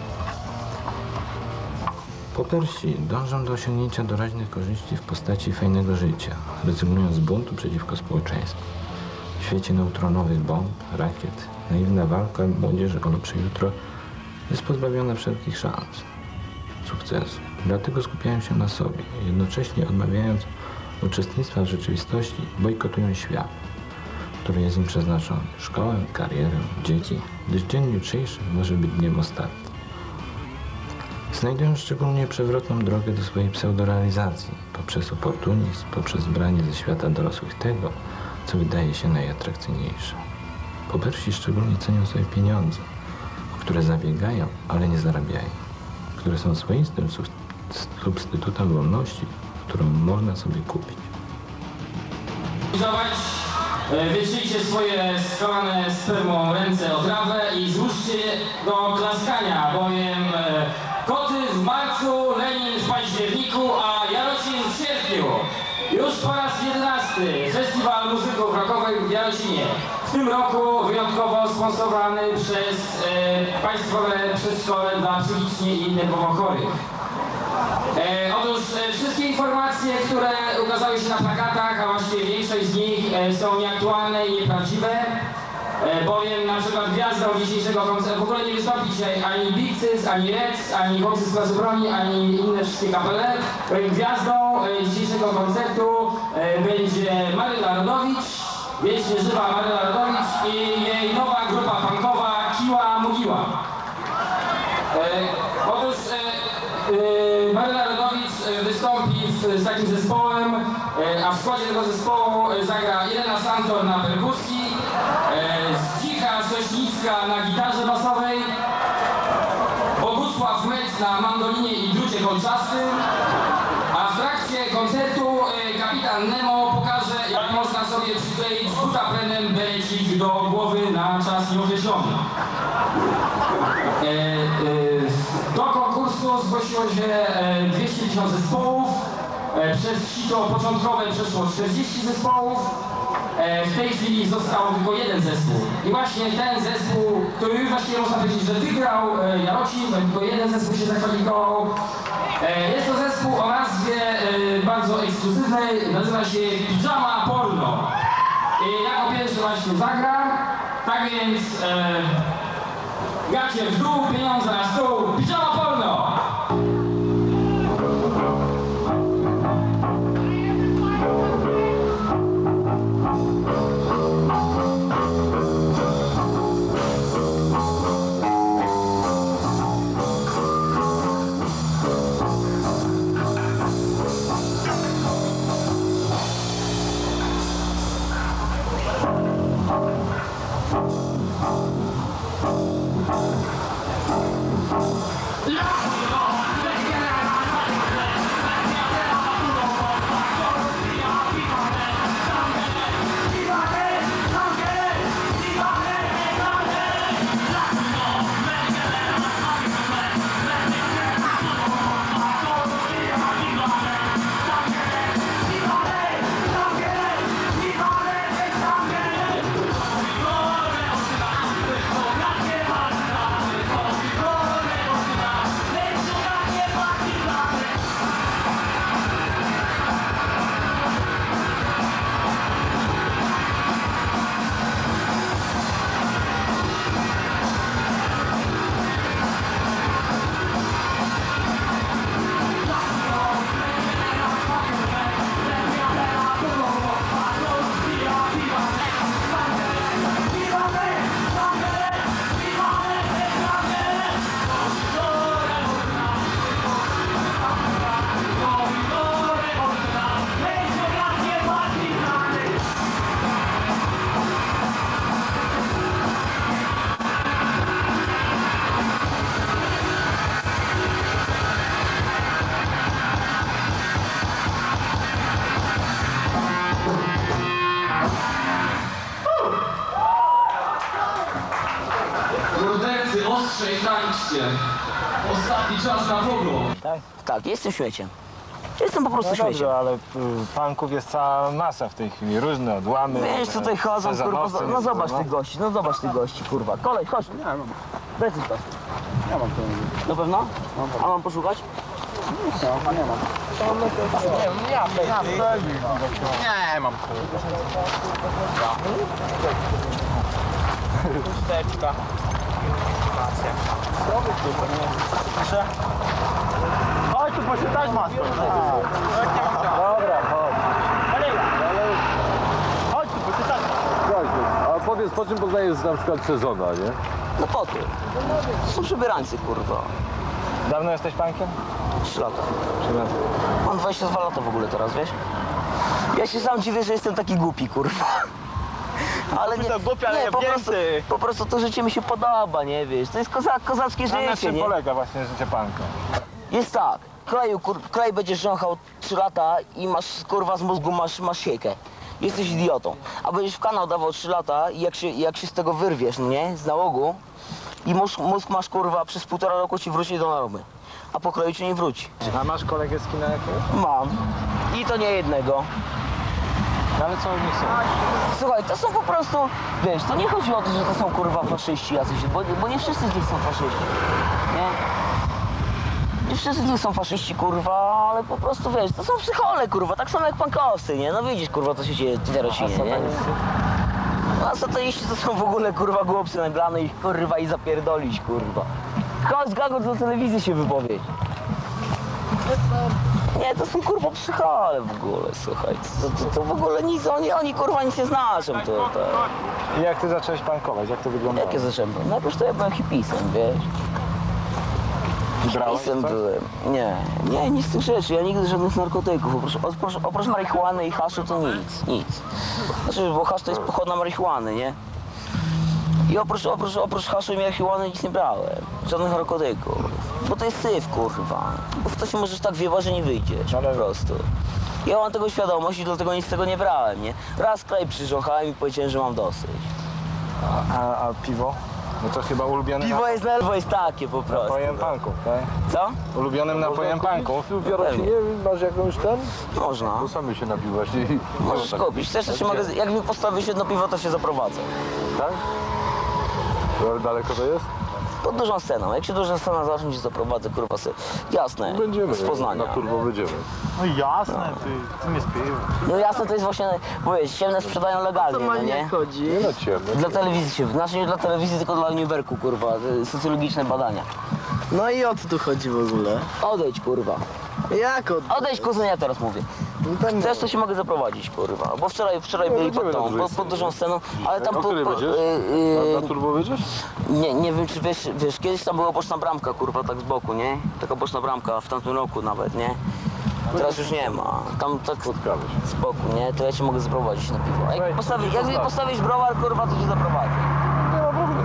Popersi dążą do osiągnięcia doraźnych korzyści w postaci fajnego życia, rezygnując z buntu przeciwko społeczeństwu. W świecie neutronowych bomb, rakiet, naiwna walka młodzieży o lepsze jutro jest pozbawiona wszelkich szans, sukcesu. Dlatego skupiają się na sobie, jednocześnie odmawiając uczestnictwa w rzeczywistości, bojkotują świat, który jest im przeznaczony, szkołę, karierę, dzieci, gdyż dzień jutrzejszy może być dniem ostatnim. Znajdują szczególnie przewrotną drogę do swojej pseudorealizacji, poprzez oportunizm, poprzez branie ze świata dorosłych tego, co wydaje się najatrakcyjniejsze. Popersi szczególnie cenią sobie pieniądze, o które zabiegają, ale nie zarabiają, które są swoistym substytutem wolności, którą można sobie kupić. Wytrzyjcie swoje schowane spermą ręce o trawę i złóżcie do klaskania, bowiem koty w marcu, Lenin w październiku, a Jarocin w sierpniu. Już po raz 11 Festiwal Muzyków Rockowych w Jarocinie. W tym roku wyjątkowo sponsorowany przez Państwowe Przedszkole dla psychicznie i nerwowo chorych. Otóż wszystkie informacje, które ukazały się na plakatach, a właściwie większość z nich są nieaktualne i nieprawdziwe, bowiem na przykład gwiazdą dzisiejszego koncertu w ogóle nie wystąpi dzisiaj ani Big Cis, ani Reds, ani chłopcy z klasy broni, ani inne wszystkie kapele. Gwiazdą dzisiejszego koncertu będzie Maryla Rodowicz, wiecznie żywa Maryla Rodowicz i jej nowa grupa punkowa Kiła Mugiła. Otóż Maryla Rodowicz wystąpi z takim zespołem, a w składzie tego zespołu zagra Irena Santor na perkusji, Zdzicha Sośnicka na gitarze basowej, Bogusław Mec na mandolinie i drucie kolczastym, a w trakcie koncertu kapitan Nemo pokaże, jak można sobie przykleić butaprenem berecik do głowy na czas nieokreślony. Do konkursu zgłosiło się 250 zespołów. Przez sito początkowe przeszło 40 zespołów. W tej chwili został tylko jeden zespół. I właśnie ten zespół, który już właściwie można powiedzieć, że wygrał Jarocin, bo tylko jeden zespół się zakwalifikował. Jest to zespół o nazwie bardzo ekskluzywnej, nazywa się Pijama Porno. I jako pierwszy właśnie zagra. Tak więc gacie w dół, pieniądze na stół, Pijama Porno! Przestańcie. Ostatni czas na pogo. Tak, jestem śmieciem. Jestem po prostu śmieciem. Dobrze, ale punków jest cała masa w tej chwili, różne odłamy. Wiesz, tutaj chodzą, kurwa, sezonowcy, no zobacz tych gości, kurwa. Kolej, chodź. Nie mam. Daj coś pasy. Ja mam to. Na pewno? A mam poszukać? Nie mam. Chusteczka. Chodź tu poczytać maskę. Dobra, chodź. Chodź tu poczytać. A powiedz, po czym poznajesz na przykład sezona, nie? No po tym. To są przybierańcy, kurwa. Dawno jesteś punkiem? 3 lata. Mam 22 lata w ogóle teraz, wiesz? Ja się sam dziwię, że jestem taki głupi, kurwa. Ale nie, po prostu to życie mi się podoba, nie wiesz? To jest kozackie A na życie, czym nie? polega właśnie życie punka? Jest tak, kraju będziesz rząchał 3 lata i masz, kurwa, z mózgu masz siejkę. Jesteś idiotą. A będziesz w kanał dawał 3 lata i jak się z tego wyrwiesz, no nie? Z nałogu i mózg masz, kurwa, przez 1,5 roku ci wróci do normy. A po kraju ci nie wróci. A masz kolegę z kina jakiegoś? Mam. I to nie jednego. No ale co oni chcą? Słuchaj, to są po prostu, wiesz, to nie chodzi o to, że to są, kurwa, faszyści jacyś, bo nie wszyscy z nich są faszyści, nie? Nie wszyscy z nich są faszyści, kurwa, ale po prostu, wiesz, to są psychole, kurwa, tak samo jak punkowcy, nie? No widzisz, kurwa, co się dzieje w Jarocinie, nie? A sataniści to są w ogóle, kurwa, głupcy naglane ich, kurwa, i zapierdolić, kurwa. Chodź, Gagot, do telewizji się wypowiedź. Nie, to są, kurwa, psychole w ogóle, słuchaj, to w ogóle nic, oni kurwa nic nie znaczą, to. I jak ty zacząłeś punkować? Jak to wyglądało? Jakie zacząłem? Najpierw to ja byłem hipisem, wiesz? Brałeś Hipisem coś? byłem. Nie, nic z tych rzeczy, ja nigdy żadnych narkotyków, oprócz marihuany i haszu to nic. Znaczy, bo hasz to jest pochodna marihuany, nie? I oprócz haszu i marihuany nic nie brałem, żadnych narkotyków. Bo to jest syf, kurwa. Bo w to się możesz tak wjebać, że nie wyjdziesz, po prostu. Ja mam tego świadomość i dlatego nic z tego nie brałem, nie? Raz kraj przyrząchałem i powiedziałem, że mam dosyć. A piwo? No to chyba ulubione Piwo jest takie po prostu. napojem punków, tak? Co? Ulubionym napojem punków. W Jarocinie masz jakąś ten? Można. Sami się nabiłaś i... Możesz kupić. Też się mogę, jak mi postawisz jedno piwo, to się zaprowadzę. Tak? Daleko to jest? Pod dużą sceną. Jak się duża scena zacznie, się zaprowadzę, kurwa, jasne. Będziemy. Z Poznania. Na turbo będziemy. No jasne, ty nie spił. No jasne, to jest właśnie, bo wiesz, ciemne sprzedają legalnie, no nie? Nie na ciemno. Dla telewizji się, znaczy nie dla telewizji, tylko dla uniwerku, kurwa, socjologiczne badania. No i o co tu chodzi w ogóle? Odejdź, kurwa. Jak od... Odejdź, kuzyn, ja teraz mówię. Chcesz, to się mogę zaprowadzić, kurwa, bo wczoraj byli pod tą, pod dużą sceną, ale tam... O której będziesz? Na turbo będziesz? Nie wiem, czy wiesz, kiedyś tam była boczna bramka, kurwa, tak z boku, nie? Taka boczna bramka w tamtym roku nawet, nie? Teraz już nie ma. Tam tak z boku, nie? To ja cię mogę zaprowadzić na piwo. A jak mi postawisz browar, kurwa, to cię zaprowadzę. Nie ma problemu.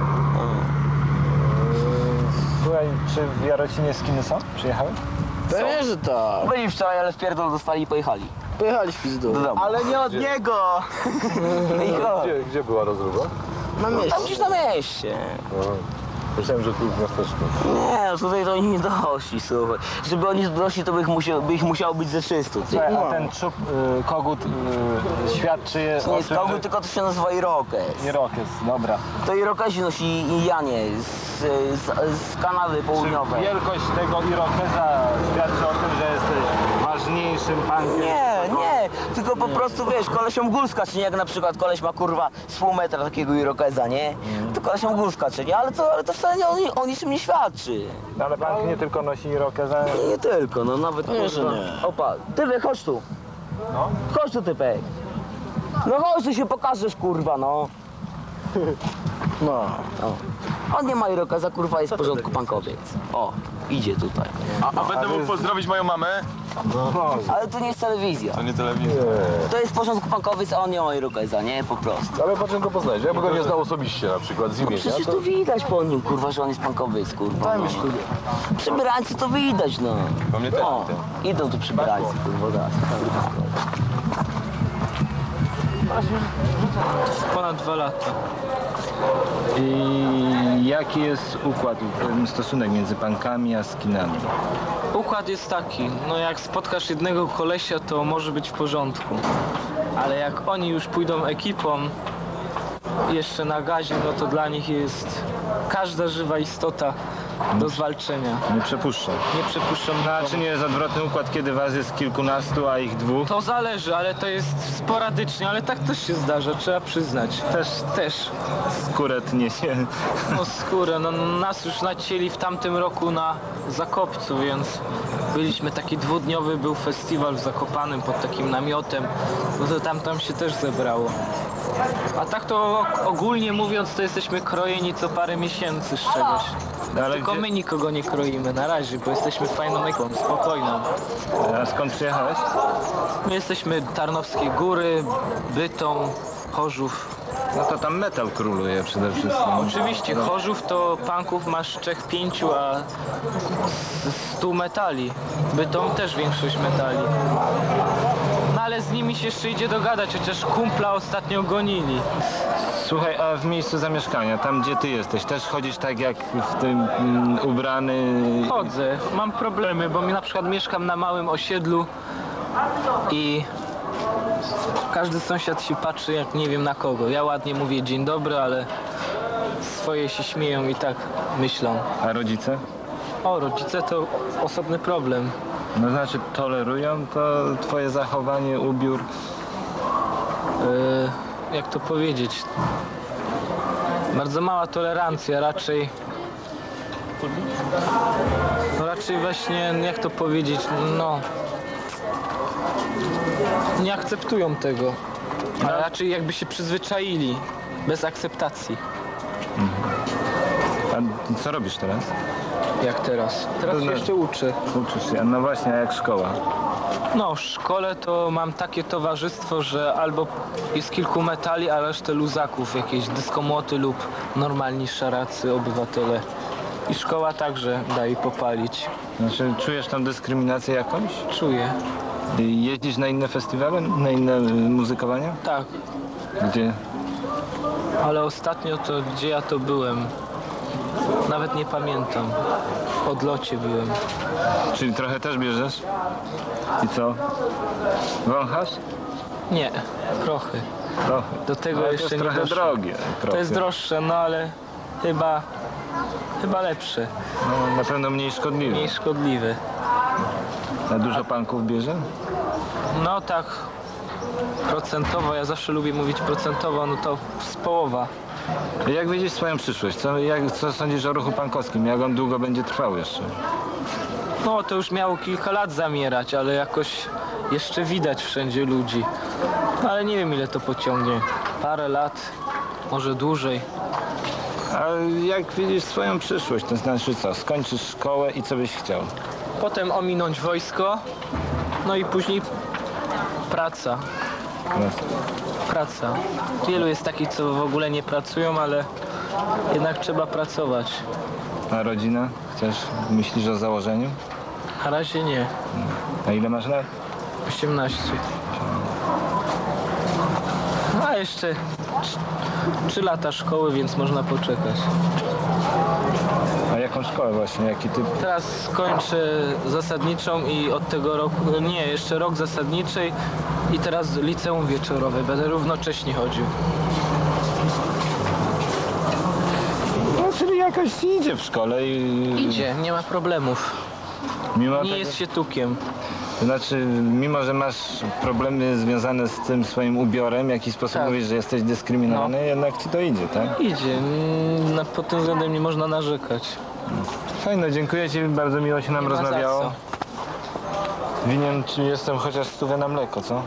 Słuchaj, czy w Jarocinie skiny są? Przyjechały? Pewnie, że tak. Byli wczoraj, ale w pierdol dostali i pojechali. Pojechali w pizdu. Do domu. Ale nie od niego! I chodź. Gdzie była rozruba? Na Tam mieście. gdzieś na mieście. Myślałem, że tu w miasteczku. Nie, no tutaj to oni nie doszli, słuchaj. Żeby oni doszli, to by ich musiało być ze 300. Ty. Słuchaj, a ten czub, kogut świadczy To nie jest kogut, tylko to się nazywa Irokez. Irokez, dobra. To Irokezi nosi Indianie z Kanady Południowej. Wielkość tego Irokeza świadczy o tym, że jesteś ważniejszym punkiem. Nie, tylko po prostu wiesz, kolesiom gól skacze, nie jak na przykład koleś ma kurwa z pół metra takiego Irokeza, nie? To kolesiom gól skacze, nie? Ale to wcale nie o niczym nie świadczy. No, ale punk nie tylko nosi Irokeza. Nie tylko, no nawet kurwa. Opa, Typek, chodź tu. No. Chodź tu, Typek. No chodź tu się pokażesz, kurwa, no. No. On nie ma Irokeza, kurwa, jest w porządku punkowiec. O, idzie tutaj. A będę mógł pozdrowić moją mamę? Ale to nie jest telewizja. To nie telewizja. To jest w porządku punkowiec, a on nie ma Irokeza, nie? Po prostu. Ale po czym go poznać? Ja bym go nie znał osobiście na przykład z imienia. Przecież to widać po nim, kurwa, że on jest punkowiec, kurwa. No. Przybierańcy to widać, no. Po mnie też. O, idą tu przybierańcy, kurwa, raz. Ponad 2 lata. I Jaki jest układ, stosunek między punkami a skinami? Układ jest taki, no jak spotkasz jednego kolesia, to może być w porządku. Ale jak oni już pójdą ekipą, jeszcze na gazie, no to dla nich jest każda żywa istota do zwalczenia. Nie przepuszczą. Nie przepuszczą A nikogo. czy nie jest odwrotny układ, kiedy was jest kilkunastu, a ich dwóch? To zależy, ale to jest sporadycznie, ale tak też się zdarza, trzeba przyznać. Też. Skórę tniecie. No skórę, no nas już nacięli w tamtym roku na Zakopcu, więc byliśmy, taki dwudniowy był festiwal w Zakopanem pod takim namiotem, no to tam się też zebrało. A tak to ogólnie mówiąc, to jesteśmy krojeni co parę miesięcy z czegoś. Ale Tylko gdzie- my nikogo nie kroimy na razie, bo jesteśmy fajną ekipą, spokojną. A skąd przyjechałeś? My jesteśmy Tarnowskie Góry, Bytom, Chorzów. No to tam metal króluje przede wszystkim. Oczywiście, Chorzów to punków masz 3-5, a 100 metali. Bytom też większość metali. No ale z nimi się jeszcze idzie dogadać, chociaż kumpla ostatnio gonili. Słuchaj, a w miejscu zamieszkania, tam gdzie ty jesteś, też chodzisz tak jak w tym ubrany... Chodzę, mam problemy, bo na przykład mieszkam na małym osiedlu i każdy sąsiad się patrzy jak nie wiem na kogo. Ja ładnie mówię dzień dobry, ale swoje się śmieją i tak myślą. A rodzice? O, rodzice to osobny problem. No znaczy tolerują to twoje zachowanie, ubiór? Jak to powiedzieć? Bardzo mała tolerancja, raczej właśnie, jak to powiedzieć, no nie akceptują tego, a raczej jakby się przyzwyczaili, bez akceptacji. A co robisz teraz? Jak teraz? Teraz się jeszcze uczę. Uczysz się, no właśnie, a jak szkoła? No, w szkole to mam takie towarzystwo, że albo jest kilku metali, a resztę luzaków, jakieś dyskomłoty lub normalni szaracy, obywatele. I szkoła także daje popalić. Znaczy, czujesz tam dyskryminację jakąś? Czuję. Jeździsz na inne festiwale, na inne muzykowania? Tak, Gdzie? ale ostatnio to gdzie ja to byłem? Nawet nie pamiętam. W Odlocie byłem. Czyli trochę też bierzesz? I co? Wąchasz? Nie, prochy. Trochę. Do tego Ale to jeszcze jest nie trochę doszło. drogie. To jest droższe, no ale chyba lepsze. No, na pewno mniej szkodliwe. Mniej szkodliwe. A dużo punków bierze? No tak, procentowo, ja zawsze lubię mówić procentowo, no to z połowa. Jak widzisz swoją przyszłość? Co sądzisz o ruchu punkowskim? Jak on długo będzie trwał jeszcze? No to już miało kilka lat zamierać, ale jakoś jeszcze widać wszędzie ludzi. No, ale nie wiem ile to pociągnie. Parę lat, może dłużej. A jak widzisz swoją przyszłość? To znaczy co? Skończysz szkołę i co byś chciał? Potem ominąć wojsko, no i później praca. Praca. Wielu jest takich, co w ogóle nie pracują, ale jednak trzeba pracować. A rodzina? Myślisz o założeniu? Na razie nie. A ile masz lat? 18. No a jeszcze 3 lata szkoły, więc można poczekać. A jaką szkołę właśnie? Jaki typ? Teraz skończę zasadniczą i od tego roku, nie, jeszcze rok zasadniczej i teraz liceum wieczorowe. Będę równocześnie chodził. No, czyli jakoś ci idzie w szkole i... Idzie, nie ma problemów. Mimo Nie tego... jest się tukiem. To znaczy, mimo że masz problemy związane z tym swoim ubiorem, w jaki sposób Tak. mówisz, że jesteś dyskryminowany, jednak ci to idzie, tak? Idzie, pod tym względem nie można narzekać. Fajno, dziękuję ci, bardzo miło się nam Nie ma za rozmawiało. co. Winien ci jestem chociaż 100 na mleko, co?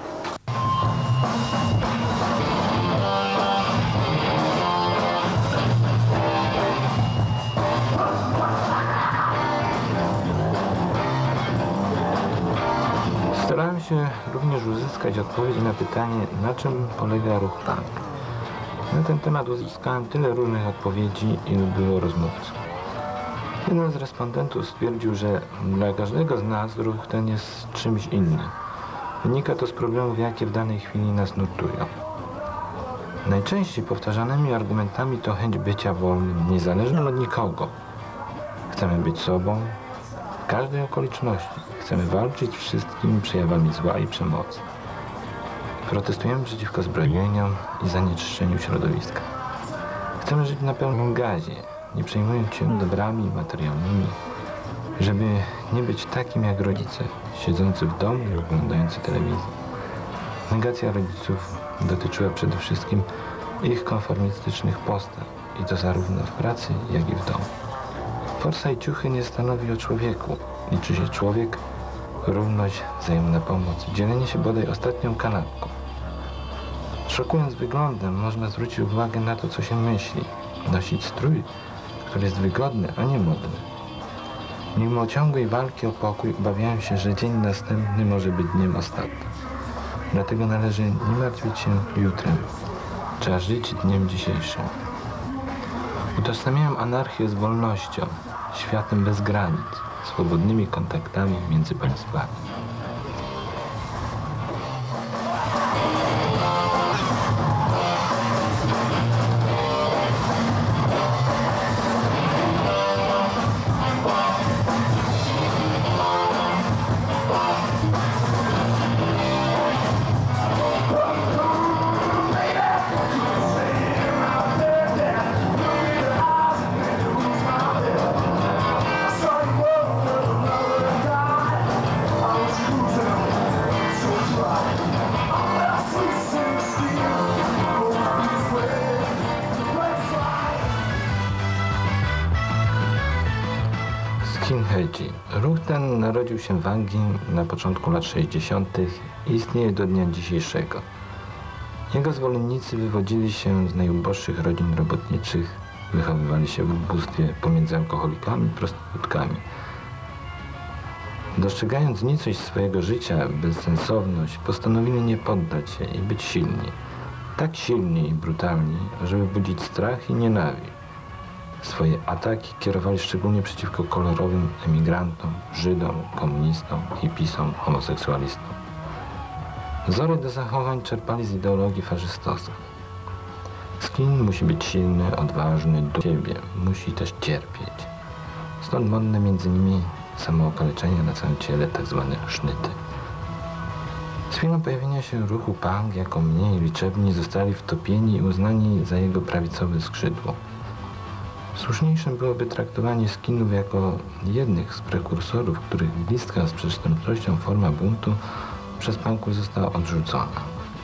Starałem się również uzyskać odpowiedź na pytanie, na czym polega ruch punk. Na ten temat uzyskałem tyle różnych odpowiedzi, ilu było rozmówców. Jeden z respondentów stwierdził, że dla każdego z nas ruch ten jest czymś innym. Wynika to z problemów, jakie w danej chwili nas nurtują. Najczęściej powtarzanymi argumentami to chęć bycia wolnym, niezależnym od nikogo. Chcemy być sobą w każdej okoliczności. Chcemy walczyć z wszystkimi przejawami zła i przemocy. Protestujemy przeciwko zbrojeniom i zanieczyszczeniu środowiska. Chcemy żyć na pełnym gazie, nie przejmując się dobrami materialnymi, żeby nie być takim jak rodzice, siedzący w domu i oglądający telewizję. Negacja rodziców dotyczyła przede wszystkim ich konformistycznych postaw i to zarówno w pracy, jak i w domu. Forsa i ciuchy nie stanowi o człowieku. Liczy się człowiek, równość, wzajemna pomoc, dzielenie się bodaj ostatnią kanapką. Szokując wyglądem, można zwrócić uwagę na to, co się myśli. Nosić strój, który jest wygodny, a nie modny. Mimo ciągłej walki o pokój obawiałem się, że dzień następny może być dniem ostatnim. Dlatego należy nie martwić się jutrem. Trzeba żyć dniem dzisiejszym. Utożsamiałem anarchię z wolnością, światem bez granic, swobodnymi kontaktami między państwami. Skinheadzi. Ruch ten narodził się w Anglii na początku lat 60. i istnieje do dnia dzisiejszego. Jego zwolennicy wywodzili się z najuboższych rodzin robotniczych, wychowywali się w ubóstwie pomiędzy alkoholikami i prostytutkami. Dostrzegając nicość swojego życia, bezsensowność, postanowili nie poddać się i być silni. Tak silni i brutalni, żeby budzić strach i nienawiść. Swoje ataki kierowali szczególnie przeciwko kolorowym emigrantom, Żydom, komunistom, hipisom, homoseksualistom. Wzory do zachowań czerpali z ideologii faszystowskiej. Skin musi być silny, odważny, do siebie, musi też cierpieć. Stąd modne między nimi samookaleczenia na całym ciele, tak zwane sznyty. Z chwilą pojawienia się ruchu punk jako mniej liczebni zostali wtopieni i uznani za jego prawicowe skrzydło. Słuszniejszym byłoby traktowanie skinów jako jednych z prekursorów, których bliska z przestępczością forma buntu przez punków została odrzucona.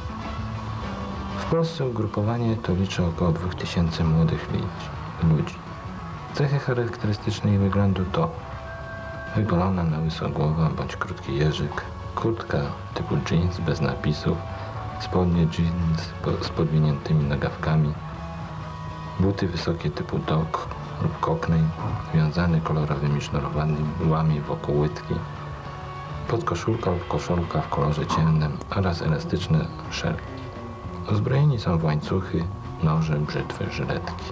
W Polsce ugrupowanie to liczy około 2000 młodych ludzi. Cechy charakterystyczne ich wyglądu to wygolona na łyso głowa bądź krótki jeżyk, kurtka typu jeans bez napisów, spodnie jeans z podwiniętymi nogawkami, buty wysokie typu dog lub cockney, związane kolorowymi sznurowami wokół łydki, podkoszulka lub koszulka w kolorze ciemnym oraz elastyczne szelki. Uzbrojeni są w łańcuchy, noże, brzytwy, żyletki.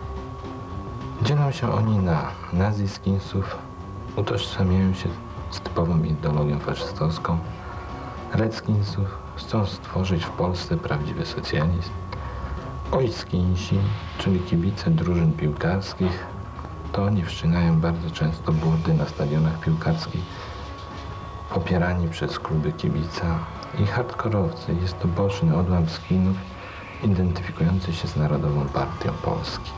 Dzielą się oni na nazi-skinsów, utożsamiają się z typową ideologią faszystowską, redskinsów, chcą stworzyć w Polsce prawdziwy socjalizm, ojskinsi, czyli kibice drużyn piłkarskich, to oni wszczynają bardzo często burdy na stadionach piłkarskich, popierani przez kluby kibica. I hardkorowcy jest to boczny odłam skinów identyfikujący się z Narodową Partią Polski.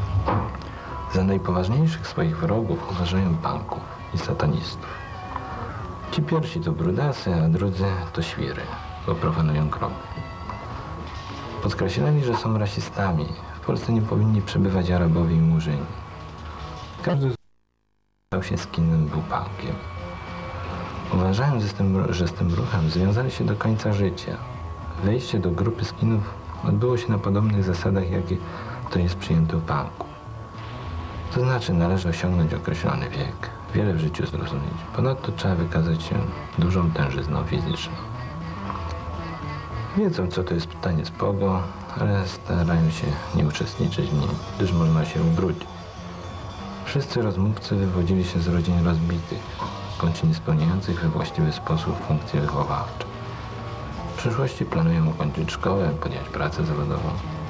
Za najpoważniejszych swoich wrogów uważają punków i satanistów. Ci pierwsi to brudasy, a drudzy to świry, bo profanują groby. Podkreślali, że są rasistami. W Polsce nie powinni przebywać Arabowie i Murzyni. Każdy stał się skinem, był punkiem. Uważałem, że z tym ruchem związali się do końca życia. Wejście do grupy skinów odbyło się na podobnych zasadach, jakie to jest przyjęte w punku. To znaczy należy osiągnąć określony wiek, wiele w życiu zrozumieć. Ponadto trzeba wykazać się dużą tężyzną fizyczną. Wiedzą, co to jest pytanie spogo, ale starają się nie uczestniczyć w nim, gdyż można się ubrudzić. Wszyscy rozmówcy wywodzili się z rodzin rozbitych, bądź niespełniających we właściwy sposób funkcje wychowawcze. W przyszłości planują ukończyć szkołę, podjąć pracę zawodową.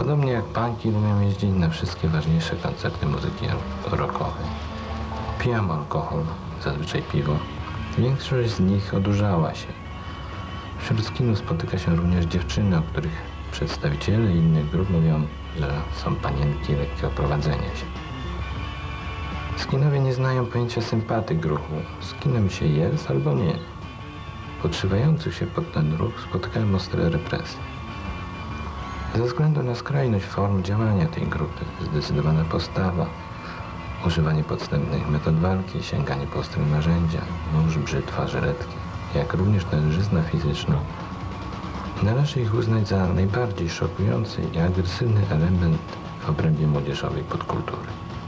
Podobnie jak punki lubią jeździć na wszystkie ważniejsze koncerty muzyki rockowej. Piją alkohol, zazwyczaj piwo. Większość z nich odurzała się. Wśród skinów spotyka się również dziewczyny, o których przedstawiciele innych grup mówią, że są panienki lekkiego prowadzenia się. Skinowie nie znają pojęcia sympatii gruchu. Skinem się jest albo nie. Podszywających się pod ten ruch spotykają ostre represje. Ze względu na skrajność form działania tej grupy, zdecydowana postawa, używanie podstępnych metod walki, sięganie po ostre narzędzia, nóż, brzytwa, żyletki, jak również tężyzna fizyczna, należy ich uznać za najbardziej szokujący i agresywny element w obrębie młodzieżowej podkultury.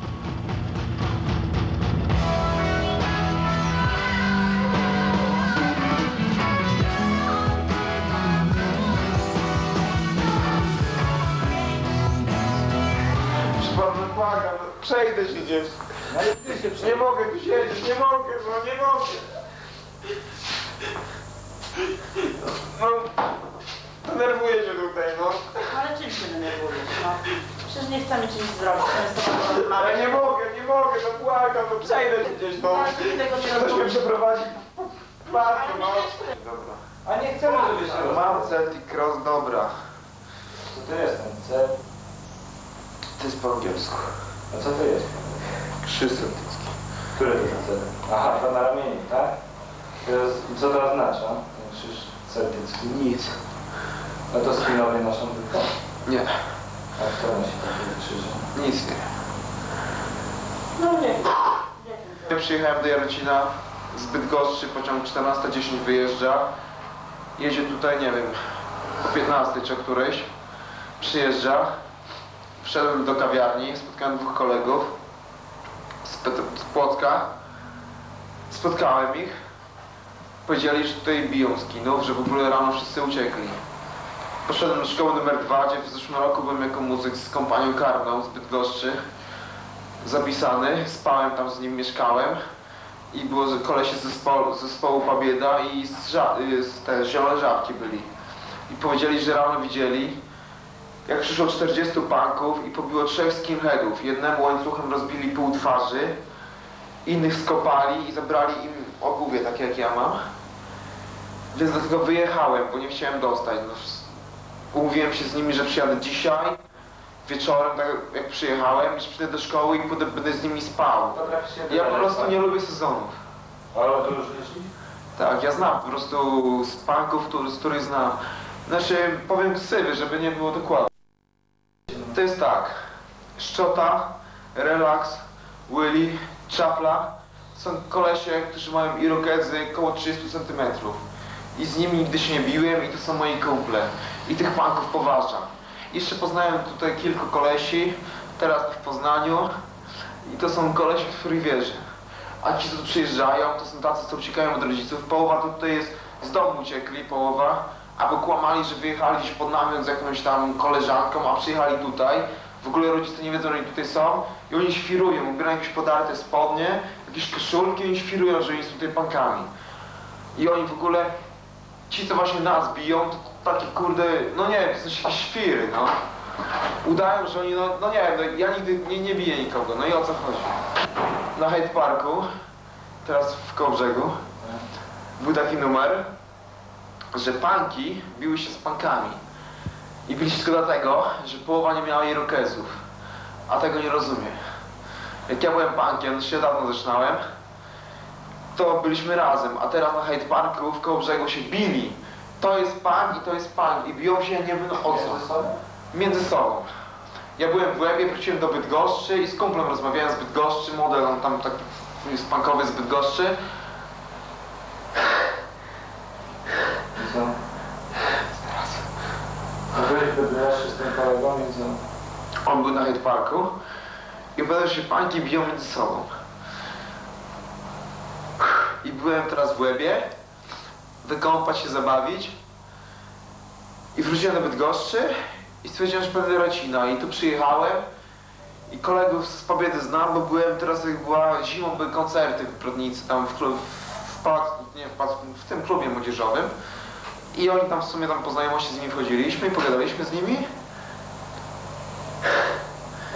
Błagam, przejdę się gdzieś. Nie mogę tu siedzieć, nie mogę, no nie mogę. No, denerwuję się tutaj, no. Ale czym się denerwujesz, no? Przecież nie chcemy ci nic zrobić, często Ale nie mogę, no błagam, no przejdę się gdzieś, no. Ktoś mnie przeprowadzi w parku, no. Dobra. A nie chcemy, żebyś się mam Celtic Cross, dobra. Co to jest ten cel? To jest po angielsku. A co to jest? Krzyż celtycki. Który to jest cel? Aha, to na ramieniu, tak? Co to oznacza, ten krzyż celtycki? Nic. No to skinowie noszą tylko? Nie. A kto nosi takie krzyże? Nic nie. No nie. Ja przyjechałem do Jarocina z Bydgoszczy, pociąg 14:10 wyjeżdża. Jedzie tutaj, nie wiem, o 15 czy o którejś. Przyjeżdża. Wszedłem do kawiarni, spotkałem dwóch kolegów z Płocka. Spotkałem ich. Powiedzieli, że tutaj biją skinów, że w ogóle rano wszyscy uciekli. Poszedłem do szkoły numer 2, gdzie w zeszłym roku byłem jako muzyk z kompanią karną z Bydgoszczy. Zapisany, spałem tam z nim, mieszkałem. I było kolesie z zespołu Pabieda i te Zielone Żabki byli. I powiedzieli, że rano widzieli, jak przyszło 40 punków i pobiło 3 skinheadów. Jednemu łańcuchem rozbili pół twarzy, innych skopali i zabrali im obuwie, takie jak ja mam. Więc dlatego wyjechałem, bo nie chciałem dostać. No, umówiłem się z nimi, że przyjadę dzisiaj, wieczorem, tak jak przyjechałem, że przyjdę do szkoły i będę z nimi spał. Ja po prostu nie lubię sezonów. Ale to już jeśli? Tak, ja znam po prostu z punków, z których znam. Znaczy, powiem ksywy, żeby nie było dokładnie. To jest tak, Szczota, Relax, Willy, Czapla są kolesie, którzy mają irokezy około 30 cm. I z nimi nigdy się nie biłem i to są moi kumple. I tych punków poważam. Jeszcze poznałem tutaj kilku kolesi, teraz w Poznaniu. I to są kolesi, w których wierzę. A ci, co tu przyjeżdżają, to są tacy, co uciekają od rodziców. Połowa to tutaj jest, z domu uciekli, połowa. Albo kłamali, że wyjechali gdzieś pod namiot z jakąś tam koleżanką, a przyjechali tutaj. W ogóle rodzice nie wiedzą, że oni tutaj są. I oni świrują, ubierają jakieś podarte spodnie, jakieś koszulki i oni świrują, że oni są tutaj punkami. I oni w ogóle, ci co właśnie nas biją, to takie kurde, no nie wiem, to są jakieś świry, no. Udają, że oni, no nie wiem, no, ja nigdy nie biję nikogo, no i o co chodzi? Na Hyde Parku, teraz w Kołobrzegu, był taki numer, że punki biły się z punkami. I bili się tylko dlatego, że połowa nie miała irokezów. A tego nie rozumiem. Jak ja byłem punkiem, się dawno zaczynałem, to byliśmy razem, a teraz na Hyde Parku w Kołobrzegu się bili. To jest punk i to jest punk. I biją się, nie wiem o co. Między sobą. Ja byłem w Łebie, wróciłem do Bydgoszczy i z kumplem rozmawiałem z Bydgoszczy, model, on tam taki jest punkowy z Bydgoszczy. I co? Wybrasz się z tym kolegą i co? On był na Hyde Parku i opowiadał, że się punki biją między sobą. I byłem teraz w Łebie, wykąpać się, zabawić i wróciłem do Bydgoszczy i stwierdziłem, że będę do Jarocina i tu przyjechałem i kolegów z Pobiedy znam, bo byłem teraz, jak była zimą, były koncerty w Brodnicy, tam w tym klubie młodzieżowym i oni tam w sumie tam po znajomości z nimi wchodziliśmy i pogadaliśmy z nimi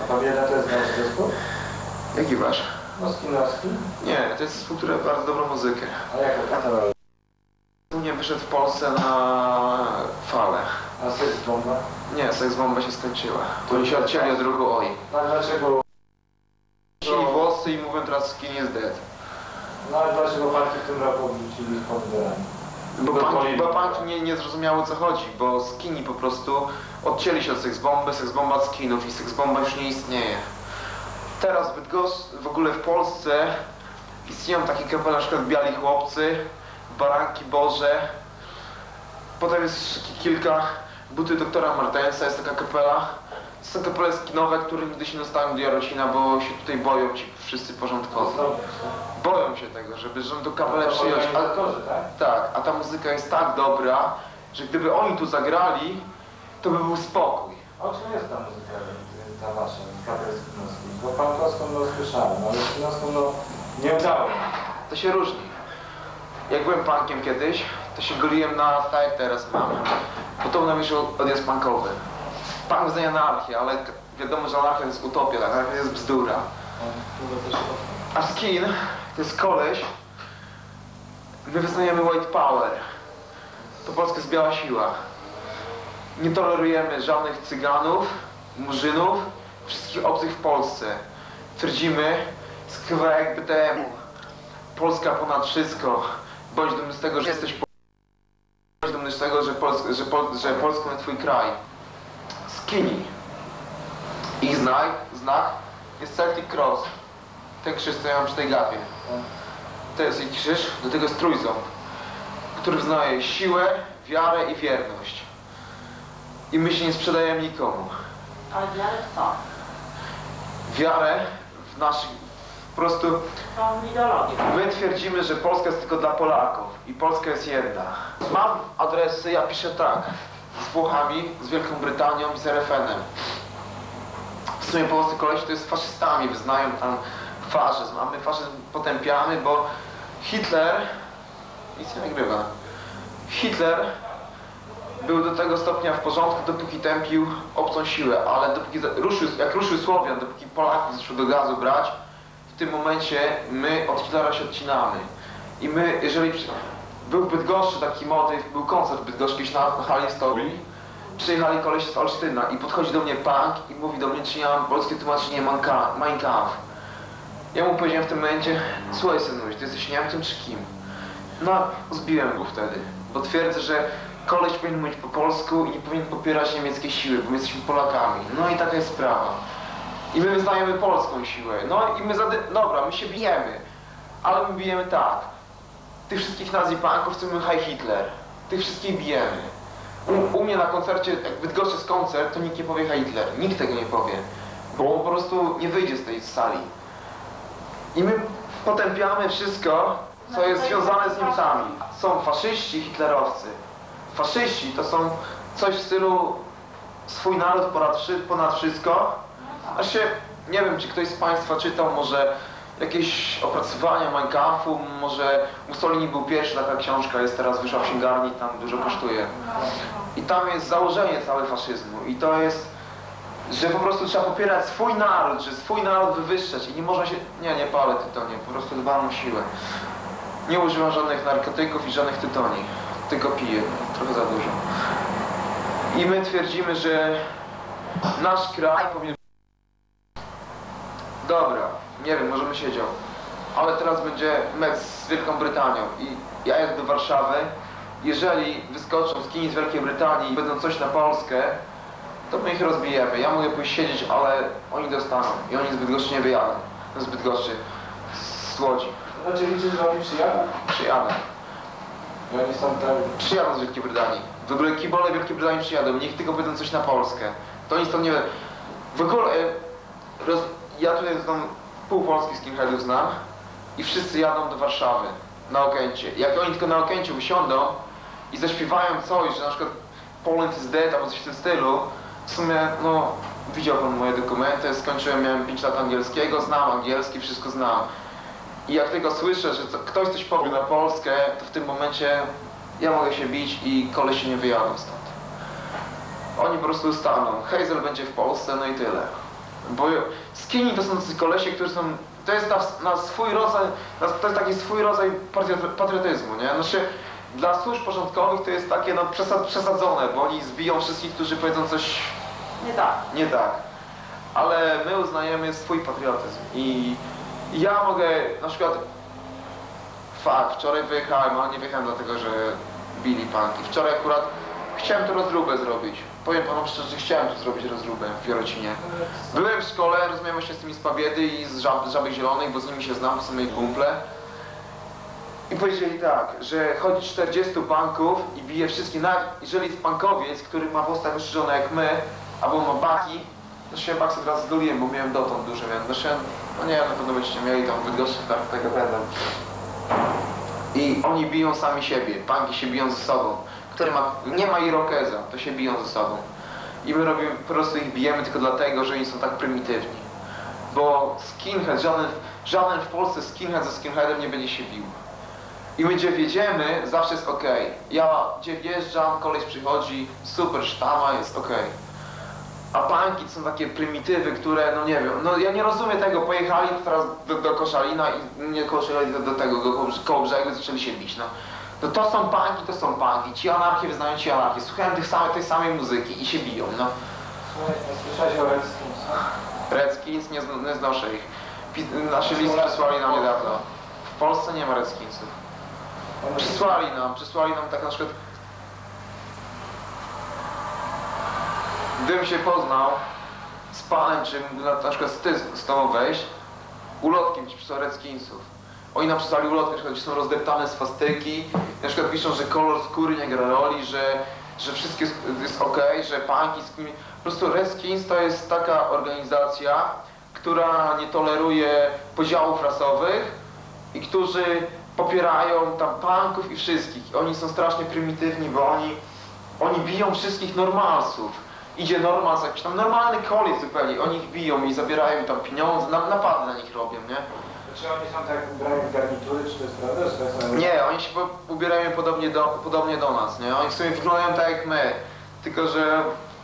Pobieda to jest wasz zespół? Jaki wasz? Nowski? Nie, to jest zespół, który ma bardzo dobrą muzykę. A jaka to rola? Nie wyszedł w Polsce na falę. A Sex Bomba? Nie, Sex Bomba się skończyła. Oni się odcięli od ruchu OI. A dlaczego? Chcieli włosy i mówią teraz skin is dead. No a dlaczego panki w tym roku odrzucili z pomidorami? Bo panki nie zrozumiały o co chodzi, bo skini po prostu odcięli się od Sex Bomba od skinów i Sex Bomba już nie istnieje. Teraz w ogóle w Polsce istnieją takie kapele, na przykład Biali Chłopcy, Baranki Boże. Potem jest kilka, Buty Doktora Martensa, jest taka kapela. To są kapele skinowe, które nigdy się nie dostaną do Jarocina, bo się tutaj boją ci wszyscy porządkowi. Boją się tego, żeby tą kapelę przyjąć. Tak, a ta muzyka jest tak dobra, że gdyby oni tu zagrali, to by był spokój. O czym jest ta muzyka, ta wasza, kapel skinowski? Bo pankowską słyszałem, ale skinowską nie udało. To się różni. Jak byłem punkiem kiedyś, to się goliłem na tak jak teraz mam. Podobno mi się odjazd punkowy. Punk wyznaje anarchię, ale wiadomo, że anarchia to jest utopia, anarchia to jest bzdura. A skin to jest koleś. My wyznajemy white power. To Polska jest biała siła. Nie tolerujemy żadnych cyganów, murzynów, wszystkich obcych w Polsce. Twierdzimy, z kawałek BTM-u. Polska ponad wszystko. Bądź dumny z tego, że jesteś Polską. Bądź dumny z tego, że Polska to twój kraj. Skini. Ich znak jest Celtic Cross. Ten krzyż, co ja mam przy tej gapie. To jest ich krzyż, do tego jest trójząb, który wyznaje siłę, wiarę i wierność. I my się nie sprzedajemy nikomu. Ale wiarę w co? Wiarę w naszych, po prostu... Tą ideologię. My twierdzimy, że Polska jest tylko dla Polaków i Polska jest jedna. Mam adresy, ja piszę tak, z Włochami, z Wielką Brytanią i z RFN-em. W sumie polscy kolesi to jest faszystami, wyznają tam faszyzm, a my faszyzm potępiamy, bo Hitler, nic nie nagrywa, Hitler był do tego stopnia w porządku, dopóki tępił obcą siłę, ale dopóki jak ruszył Słowian, dopóki Polaków zaczął do gazu brać, w tym momencie my od Hitlera się odcinamy. I my, jeżeli był w Bydgoszczy taki motyw, był koncert bydgoszki na hali Storii, przyjechali kolesie z Olsztyna i podchodzi do mnie punk i mówi do mnie, czy ja mam polskie tłumaczenie Mein Kampf. Ja mu powiedziałem w tym momencie, słuchaj synuś, ty jesteś Niemcem czy kim? No, zbiłem go wtedy, bo twierdzę, że koleś powinien mówić po polsku i nie powinien popierać niemieckie siły, bo my jesteśmy Polakami. No i taka jest sprawa. I my wyznajemy polską siłę. No i my dobra, my się bijemy, ale my bijemy tak. Tych wszystkich nazi-punków chcemy Heil Hitler. Tych wszystkich bijemy. U mnie na koncercie, jak Bydgoszczy jest koncert, to nikt nie powie Heil Hitler. Nikt tego nie powie. Bo on po prostu nie wyjdzie z tej sali. I my potępiamy wszystko, co jest związane z Niemcami. Są faszyści, hitlerowcy. Faszyści to są coś w stylu swój naród ponad wszystko. Znaczy, nie wiem, czy ktoś z Państwa czytał może jakieś opracowania Mein Kampfu, może Mussolini był pierwszy, taka książka jest teraz, wyszła w księgarni, tam dużo kosztuje. I tam jest założenie całe faszyzmu i to jest, że po prostu trzeba popierać swój naród, że swój naród wywyższać i nie można się... Nie palę tytoniu, po prostu dbam o siłę. Nie używam żadnych narkotyków i żadnych tytoni, tylko piję, trochę za dużo. I my twierdzimy, że nasz kraj powinien... Dobra, nie wiem, możemy siedział, ale teraz będzie mecz z Wielką Brytanią i ja jadę do Warszawy. Jeżeli wyskoczą skini z Wielkiej Brytanii i będą coś na Polskę, to my ich rozbijemy. Ja mogę pójść siedzieć, ale oni dostaną i oni z Bydgoszczy nie wyjadą. Z Bydgoszczy, z Łodzi. Znaczy liczysz, że oni przyjadą? Przyjadą. I oni są tam... Przyjadą z Wielkiej Brytanii. W ogóle kibole Wielkiej Brytanii przyjadą, niech tylko powiedzą coś na Polskę. To oni stąd nie wiedzą. W ogóle, ja tutaj znam pół Polski skinheadów znam i wszyscy jadą do Warszawy na Okęcie. Jak oni tylko na Okęciu wysiądą i zaśpiewają coś, że na przykład Poland is dead albo coś w tym stylu, w sumie, no, widział pan moje dokumenty, skończyłem, miałem 5 lat angielskiego, znam angielski, wszystko znam. I jak tylko słyszę, że ktoś coś powie na Polskę, to w tym momencie ja mogę się bić i koleś się nie wyjadą stąd. Oni po prostu staną. Hazel będzie w Polsce, no i tyle. Bo skinni to są tacy kolesie, którzy są... To jest na swój rodzaj... To jest taki swój rodzaj patriotyzmu, nie? Znaczy, dla służb porządkowych to jest takie no, przesadzone, bo oni zbiją wszystkich, którzy powiedzą coś... Nie tak. Ale my uznajemy swój patriotyzm i ja mogę na przykład... Wczoraj wyjechałem, ale nie wyjechałem dlatego, że bili punki. Wczoraj akurat chciałem tu rozróbę zrobić. Powiem panu szczerze, że chciałem tu zrobić rozróbę w Jarocinie. Byłem w szkole, rozmawiałem się z tymi z Pabiedy i z Żabek Zielonych, bo z nimi się znam, to są moi kumple. I powiedzieli tak, że chodzi 40 punków i bije wszystkich, nawet jeżeli jest punkowiec, który ma włos tak rozszerzone jak my, albo ma baki, to się baksy teraz zgoliłem, bo miałem dotąd duże, więc no nie wiem, na pewno będziecie mieli tam w Bydgoszczy, tak tego będą. I oni biją sami siebie, punki się biją ze sobą, który nie ma irokeza, to się biją ze sobą. I my robimy, po prostu ich bijemy tylko dlatego, że oni są tak prymitywni. Bo skinhead, żaden w Polsce skinhead ze skinheadem nie będzie się bił. I my gdzie wjedziemy, zawsze jest ok. Ja gdzie wjeżdżam, koleś przychodzi, super sztama, jest ok. A punki to są takie prymitywy, które, no nie wiem, no ja nie rozumiem tego, pojechali teraz do Koszalina i nie Koszalina do tego, koło brzegu zaczęli się bić, no. No to są punki, to są punki, ci anarchie wyznają ci anarchię, słuchają tej samej muzyki i się biją, no. Słyszałeś o Redskins? Redskins, nie znoszę ich. Nasze listy przysłali nam niedawno. W Polsce nie ma Redskinsów. Przysłali nam tak na przykład... Gdybym się poznał z panem, czy na przykład z tobą wejść, ulotkiem ci przysłał Redskinsów. Oni nam przysłali ulotkę, na przykład, gdzie są rozdeptane swastyki, na przykład piszą, że kolor skóry nie gra roli, że wszystko jest ok, że punki z kim... Po prostu Redskins to jest taka organizacja, która nie toleruje podziałów rasowych i którzy popierają tam punków i wszystkich. Oni są strasznie prymitywni, bo oni biją wszystkich normalsów. Idzie normals, jakiś tam normalny koleś zupełnie, oni ich biją i zabierają tam pieniądze, napady na nich robią, nie? Czy oni są tak ubrani w garnitury, czy to jest prawda? Że to są... Nie, oni się ubierają podobnie do nas, nie? Oni w sumie wyglądają tak jak my, tylko że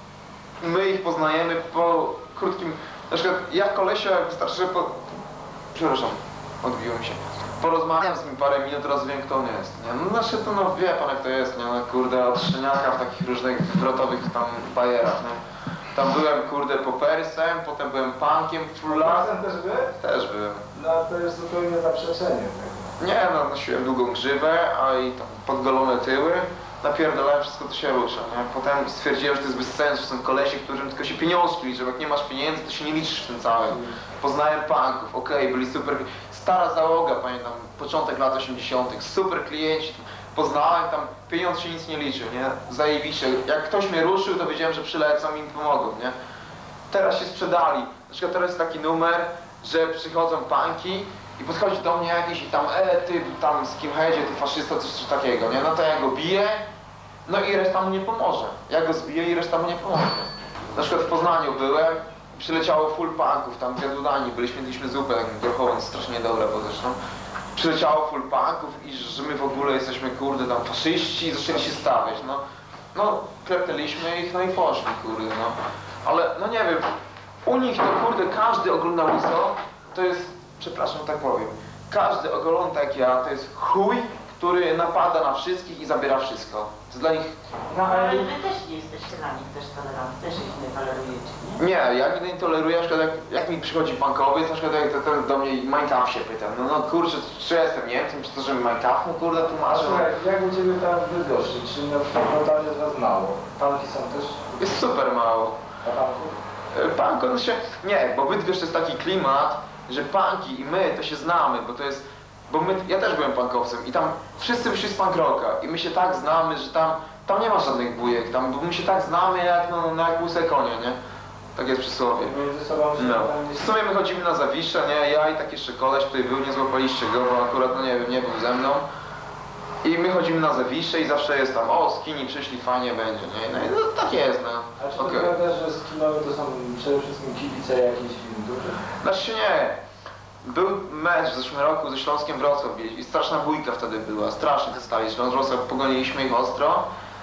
my ich poznajemy po krótkim... Na przykład ja kolesia wystarczy, że Przepraszam, odbiło mi się. Porozmawiam z nim parę minut, teraz wiem kto on jest, nie? No znaczy to no wie pan jak to jest, nie? No kurde od szczeniaka w takich różnych wrotowych tam bajerach, nie? Tam byłem kurde popersem, potem byłem punkiem full lat. Też byłeś? Też byłem. No to jest zupełnie zaprzeczenie. Nie no, nosiłem długą grzywę, a i tam podgolone tyły. Napierdolałem wszystko, co się rusza, nie? Potem stwierdziłem, że to jest bez sensu, są kolesie, którym tylko się pieniążki liczą. Jak nie masz pieniędzy, to się nie liczysz w tym całym. Poznałem punków, okej, byli super. Stara załoga, pamiętam, początek lat 80. Super klienci. Poznałem tam, pieniądz się nic nie liczył, nie? Zajebiście. Jak ktoś mnie ruszył, to wiedziałem, że przylecą i mi pomogą, nie? Teraz się sprzedali. Na przykład teraz jest taki numer, że przychodzą punki i podchodzi do mnie jakiś i tam, ty tam skinheadzie, ty faszysta, coś takiego, nie? No to ja go biję, no i reszta mu nie pomoże. Ja go zbiję i reszta mu nie pomoże. Na przykład w Poznaniu byłem, przyleciało full punków, tam wiadudani byliśmy, jedliśmy zupę grochową, strasznie dobra, bo zresztą. Przyleciało full punków i że my w ogóle jesteśmy, kurde, tam faszyści i zaczęli się stawiać, no klepnęliśmy ich, no i poszli, kurde, no. Ale, no nie wiem, u nich to, kurde, każdy ogląda liso, to jest, przepraszam, tak powiem, każdy ogolony tak jak ja, to jest chuj, który napada na wszystkich i zabiera wszystko. To jest dla nich... No ale wy też nie jesteście dla nich też tolerantni, też ich nie tolerujecie, nie? Nie, ja nigdy nie toleruję, na przykład jak mi przychodzi punkowiec, na przykład jak ten do mnie Mein Kampf się pyta, no kurczę, czy ja jestem Niemcem, czy to, że Mein Kampf mu kurde tłumaczę? Jak u Ciebie tam w Bydgoszczy, czy na przykład tam jest was mało? Punki są też? Jest super mało. A punków? Punko, no się... Nie, bo Bydgoszcz to jest taki klimat, że punki i my to się znamy, bo to jest... Bo ja też byłem punkowcem i tam wszyscy wyszli z punk rocka i my się tak znamy, że tam nie ma żadnych bujek, bo my się tak znamy jak, no, jak łysę konie, nie? Tak jest przysłowie. Między sobą się no. tam... W sumie my chodzimy na Zawisze, nie? Ja i taki jeszcze koleś tutaj był, nie złapaliście go, bo akurat, no nie wiem, nie był ze mną. I my chodzimy na Zawisze i zawsze jest tam, o, skini przyszli, fajnie będzie, nie? No i no, tak jest, no. A czy to prawda, że skinowie to są przede wszystkim kibice jakichś dużych? Znaczy nie. Był mecz w zeszłym roku ze Śląskiem Wrocław i straszna bójka wtedy była, strasznie dostali. Śląsk Wrocław pogoniliśmy ich ostro,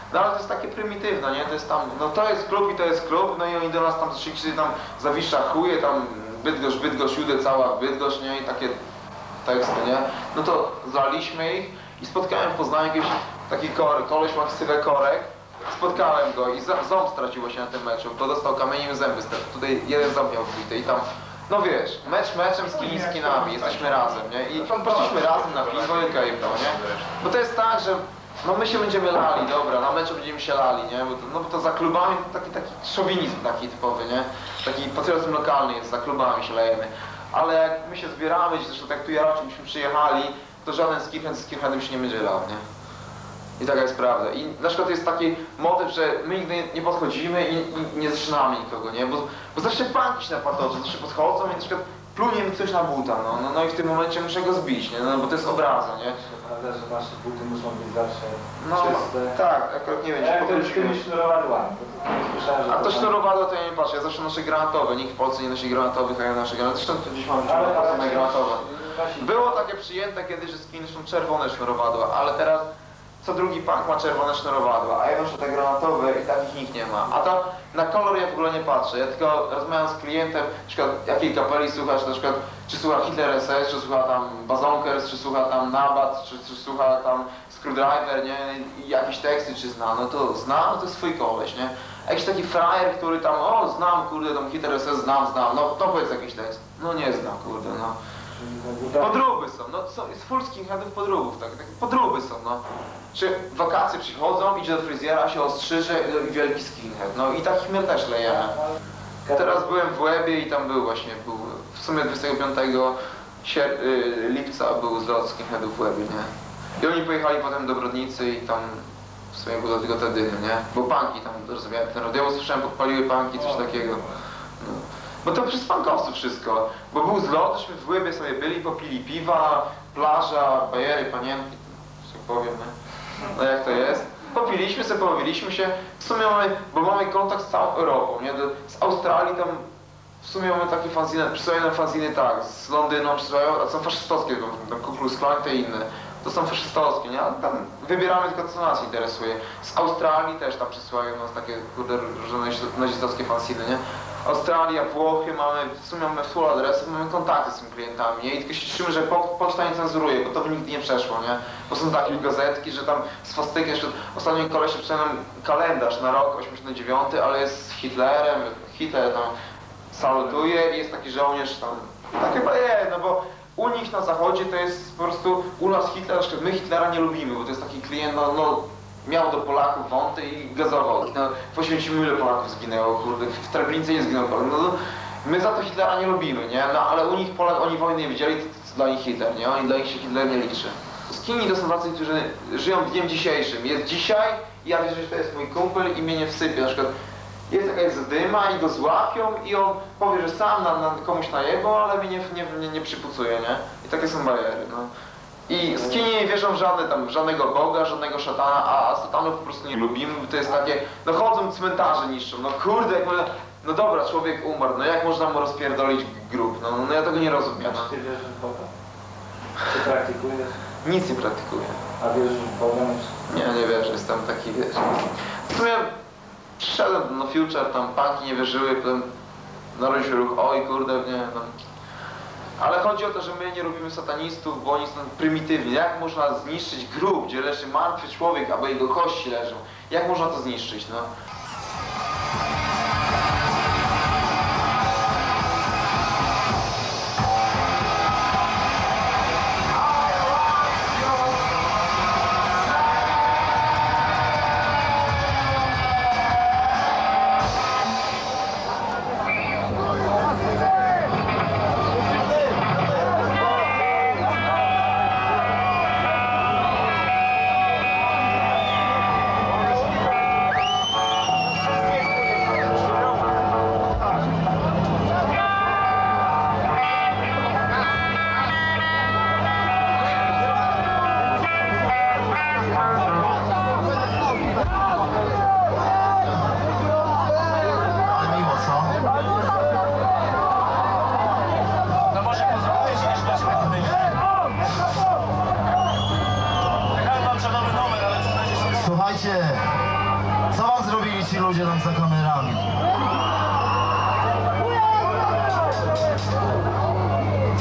No ale to jest takie prymitywne, nie? To jest tam, no to jest klub i to jest klub, no i oni do nas tam zaczęli tam zawisza chuje, tam Bydgoszcz, Judę, cała Bydgoszcz, nie? I takie teksty, nie? No to zlaliśmy ich i spotkałem w Poznaniu jakiś taki koleś ma ksywę Korek. Spotkałem go i ząb straciło się na tym meczu, bo dostał kamieniem zęby, tutaj jeden ząb miał wbity i tam, no wiesz, meczem z skinami, jesteśmy razem, nie? I poszliśmy razem na piwo i nie? Bo to jest tak, że no my się będziemy lali, dobra, na meczu będziemy się lali, nie? Bo to za klubami taki szowinizm taki typowy, nie? Taki patriotyzm lokalny jest, za klubami się lejemy. Ale jak my się zbieramy, zresztą tak tu Jaroczu byśmy przyjechali, to żaden skinhead z skinheadem się nie będzie lał, nie? I taka jest prawda. I na przykład jest taki motyw, że my nigdy nie podchodzimy i nie zaczynamy nikogo, nie? Bo zawsze punki się napatoczą, zawsze podchodzą i na przykład plunie mi coś na buta, no i w tym momencie muszę go zbić, nie? No bo to jest obraza, nie? Prawda, że nasze buty muszą być zawsze no, czyste. Tak, akurat nie wiem, jak to z tymi sznurowadłami? A to sznurowadło to ja nie patrzę, ja zawsze noszę granatowe, nikt w Polsce nie nosi granatowych, a ja noszę granatowe. Zresztą to gdzieś mam same granatowe. Było takie przyjęte kiedyś, że skiny są czerwone sznurowadła, ale teraz co drugi punk ma czerwone sznurowadła, a ja noszę te granatowe i takich nikt nie ma. A to na kolor ja w ogóle nie patrzę, ja tylko rozmawiam z klientem, na przykład jakiej kapeli słuchasz, na przykład czy słucha Hitler SS, czy słucha tam Bazonkers, czy słucha tam Nabat, czy słucha tam Screwdriver, nie? I jakieś teksty czy zna, no to znam, no to jest swój koleś, nie? A jakiś taki frajer, który tam, o znam, kurde, tam Hitler SS znam, no to powiedz jakiś tekst. No nie znam, kurde, no. Podróby są, no jest full skinheadów podróbów, tak, podróby są, no. Czy wakacje przychodzą, idzie do fryzjera, się ostrzyże i wielki skinhead, no i takich my też lejemy. Teraz byłem w Łebie i tam był w sumie 25 lipca był zlot skinheadów w Łebie, nie? I oni pojechali potem do Brodnicy i tam w sumie było tylko te dymy, nie? Bo punki tam, rozumiałem, ten radio słyszałem, podpaliły punki, coś takiego. No. Bo to przez punkowców wszystko, bo był zlot, żeśmy w Łebie sobie byli, popili piwa, plaża, bajery, panienki, że tak powiem, nie? No jak to jest? Popiliśmy sobie, pobawiliśmy się, w sumie mamy kontakt z całą Europą, nie? Z Australii tam w sumie mamy takie fanziny, przysłają nam fanziny tak, z Londynu przysłają, a są faszystowskie, tam Ku Klux Klan te inne. To są faszystowskie, nie? Ale tam wybieramy tylko co nas interesuje. Z Australii też tam przysłają nas takie kurde różne nazistowskie fanziny, nie? Australia, Włochy mamy, w sumie mamy full adresy, mamy kontakty z tymi klientami, nie? I tylko się cieszymy, że poczta nie cenzuruje, bo to by nigdy nie przeszło, nie? Bo są takie gazetki, że tam swastykę, jeszcze ostatnio koleś przynajmniej kalendarz na rok 89, ale jest z Hitlerem, Hitler tam salutuje i jest taki żołnierz tam, tak chyba jest, no bo u nich na zachodzie to jest po prostu, u nas Hitler, na przykład my Hitlera nie lubimy, bo to jest taki klient, no miał do Polaków wąty i gazował. No, w Oświęcimiu ile Polaków zginęło, kurde, w Treblince nie zginął Polak. No, my za to Hitlera nie lubimy, nie? No ale u nich oni wojny nie widzieli, to dla nich Hitler, nie? Dla nich się Hitler nie liczy. Skini to są tacy, którzy żyją dniem dzisiejszym. Jest dzisiaj i ja wierzę, że to jest mój kumpel i mnie nie wsypie. Na przykład jest jakaś zadyma i go złapią i on powie, że sam komuś najebał, ale mnie nie przypucuje, nie? I takie są bariery, no. I skini nie wierzą w żadnego Boga, żadnego szatana, a satanów po prostu nie lubimy, bo to jest takie, no chodzą cmentarze niszczą, no kurde, jak można, no dobra, człowiek umarł, no jak można mu rozpierdolić grób, no ja tego nie rozumiem. Czy ty wierzysz w Boga? Czy praktykujesz? Nic nie praktykuję. A wierzysz w Boga? Nie wierzę, jestem taki, wiesz. W sumie przyszedłem no Future, tam punki nie wierzyły, potem narodził się ruch, oj kurde, nie, no. Ale chodzi o to, że my nie lubimy satanistów, bo oni są prymitywni. Jak można zniszczyć grób, gdzie leży martwy człowiek, albo jego kości leżą? Jak można to zniszczyć, no?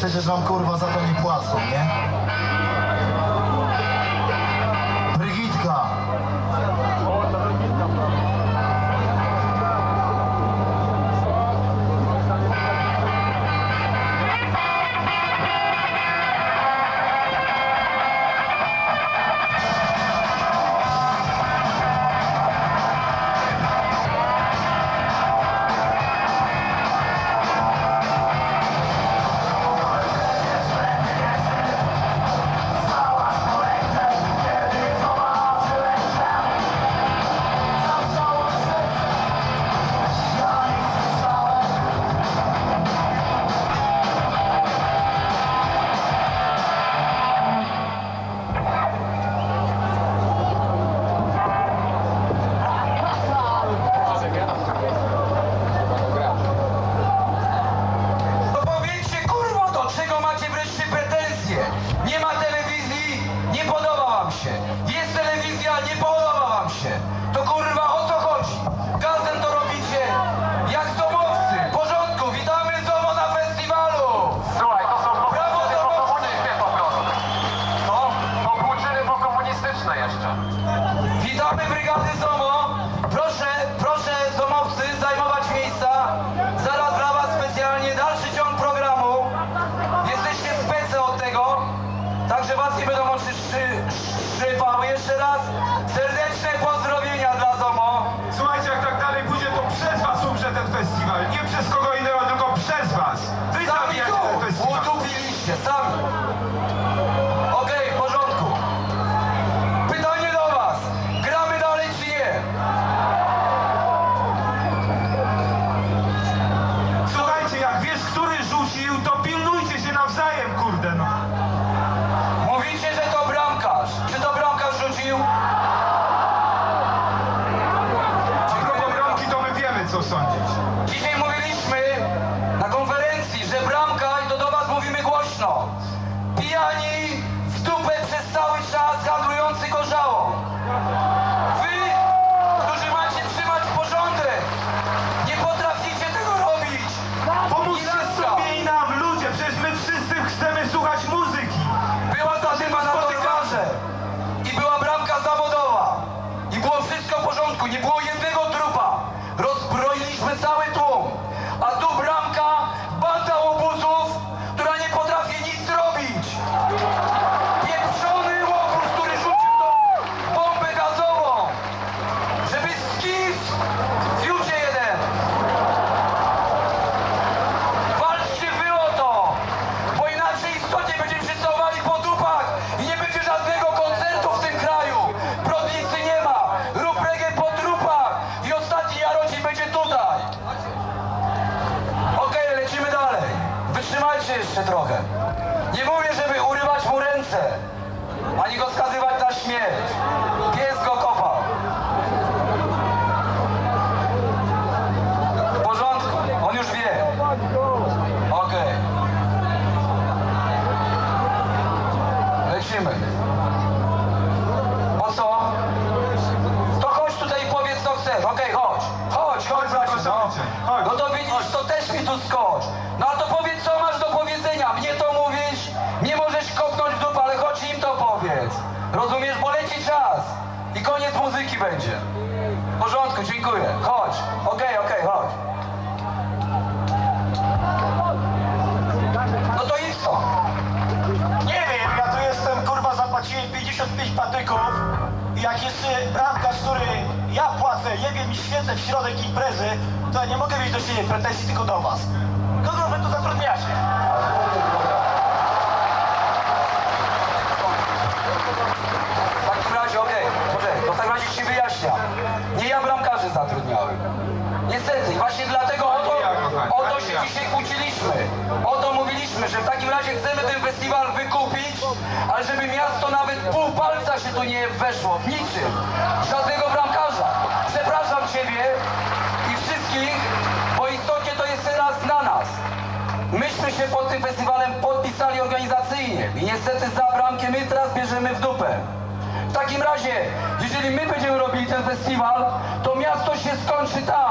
przecież wam kurwa za to nie płacą, nie? Brygitka!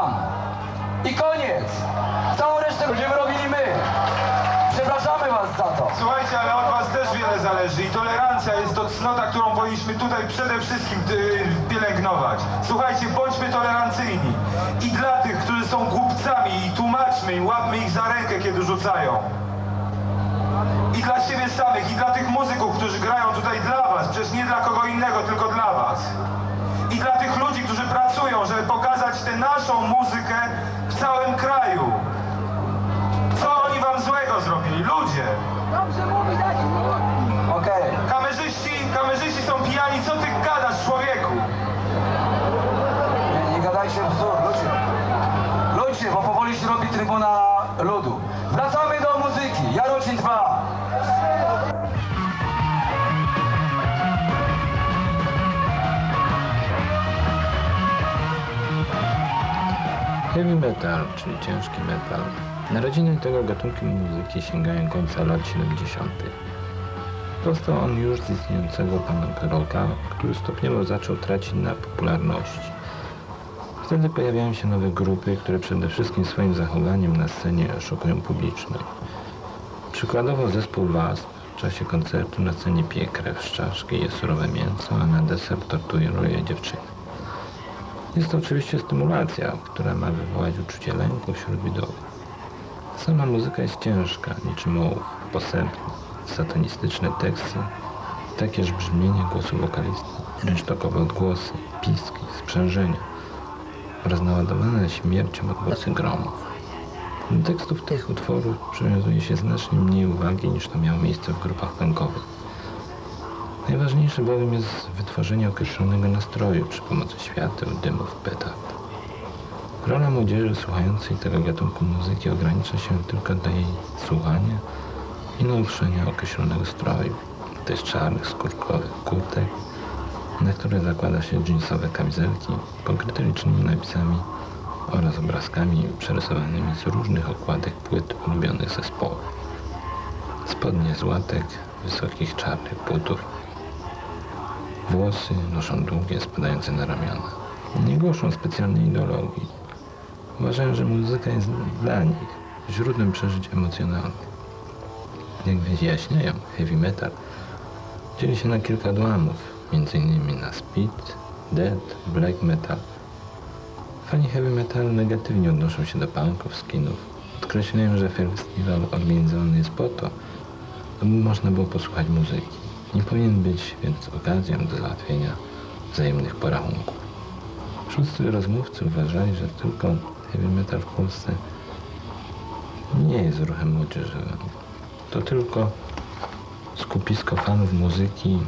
I koniec. Całą resztę będziemy robili my. Przepraszamy was za to. Słuchajcie, ale od was też wiele zależy i tolerancja jest to cnota, którą powinniśmy tutaj przede wszystkim pielęgnować. Słuchajcie, bądźmy tolerancyjni. I dla tych, którzy są głupcami i tłumaczmy im, łapmy ich za rękę, kiedy rzucają. I dla siebie samych, i dla tych muzyków, którzy grają tutaj dla was, przecież nie dla kogo innego, tylko dla was. I dla tych ludzi, którzy pracują, żeby pokazać tę naszą muzykę w całym kraju. Co oni wam złego zrobili? Ludzie! Dobrze mówi, dać mu. Okej. Kamerzyści są pijani, co ty gadasz, człowieku? Nie gadajcie bzdur, ludzie. Ludzie, bo powoli się robi Trybuna Ludu. Wracamy do muzyki. Jarocin 2. Heavy metal, czyli ciężki metal. Narodziny tego gatunku muzyki sięgają końca lat 70. Powstał on już z istniejącego punk rocka, który stopniowo zaczął tracić na popularności. Wtedy pojawiają się nowe grupy, które przede wszystkim swoim zachowaniem na scenie szokują publiczność. Przykładowo zespół Wasp w czasie koncertu na scenie pije krew z czaszki i je surowe mięso, a na deser torturuje dziewczyny. Jest to oczywiście stymulacja, która ma wywołać uczucie lęku wśród widowów. Sama muzyka jest ciężka, niczym ołów, posępna, satanistyczne teksty, takież brzmienie głosu wokalisty, rynsztokowe odgłosy, piski, sprzężenia oraz naładowane śmiercią odgłosy gromów. Do tekstów tych utworów przywiązuje się znacznie mniej uwagi niż to miało miejsce w grupach punkowych. Najważniejsze bowiem jest wytworzenie określonego nastroju przy pomocy świateł, dymów, petard. Rola młodzieży słuchającej tego gatunku muzyki ogranicza się tylko do jej słuchania i nauczenia określonego stroju, to jest czarnych, skórkowych kurtek, na które zakłada się dżinsowe kamizelki pokryte licznymi napisami oraz obrazkami przerysowanymi z różnych okładek płyt ulubionych zespołów. Spodnie z łatek, wysokich czarnych butów. Włosy noszą długie, spadające na ramiona. Nie głoszą specjalnej ideologii. Uważają, że muzyka jest dla nich źródłem przeżyć emocjonalnych. Jak wyjaśniają, heavy metal dzieli się na kilka odłamów, m.in. na speed, death, black metal. Fani heavy metal negatywnie odnoszą się do punków, skinów. Podkreślają, że festiwal organizowany jest po to, aby można było posłuchać muzyki. Nie powinien być więc okazją do załatwienia wzajemnych porachunków. Wszyscy rozmówcy uważali, że tylko heavy metal w Polsce nie jest ruchem młodzieżowym. To tylko skupisko fanów muzyki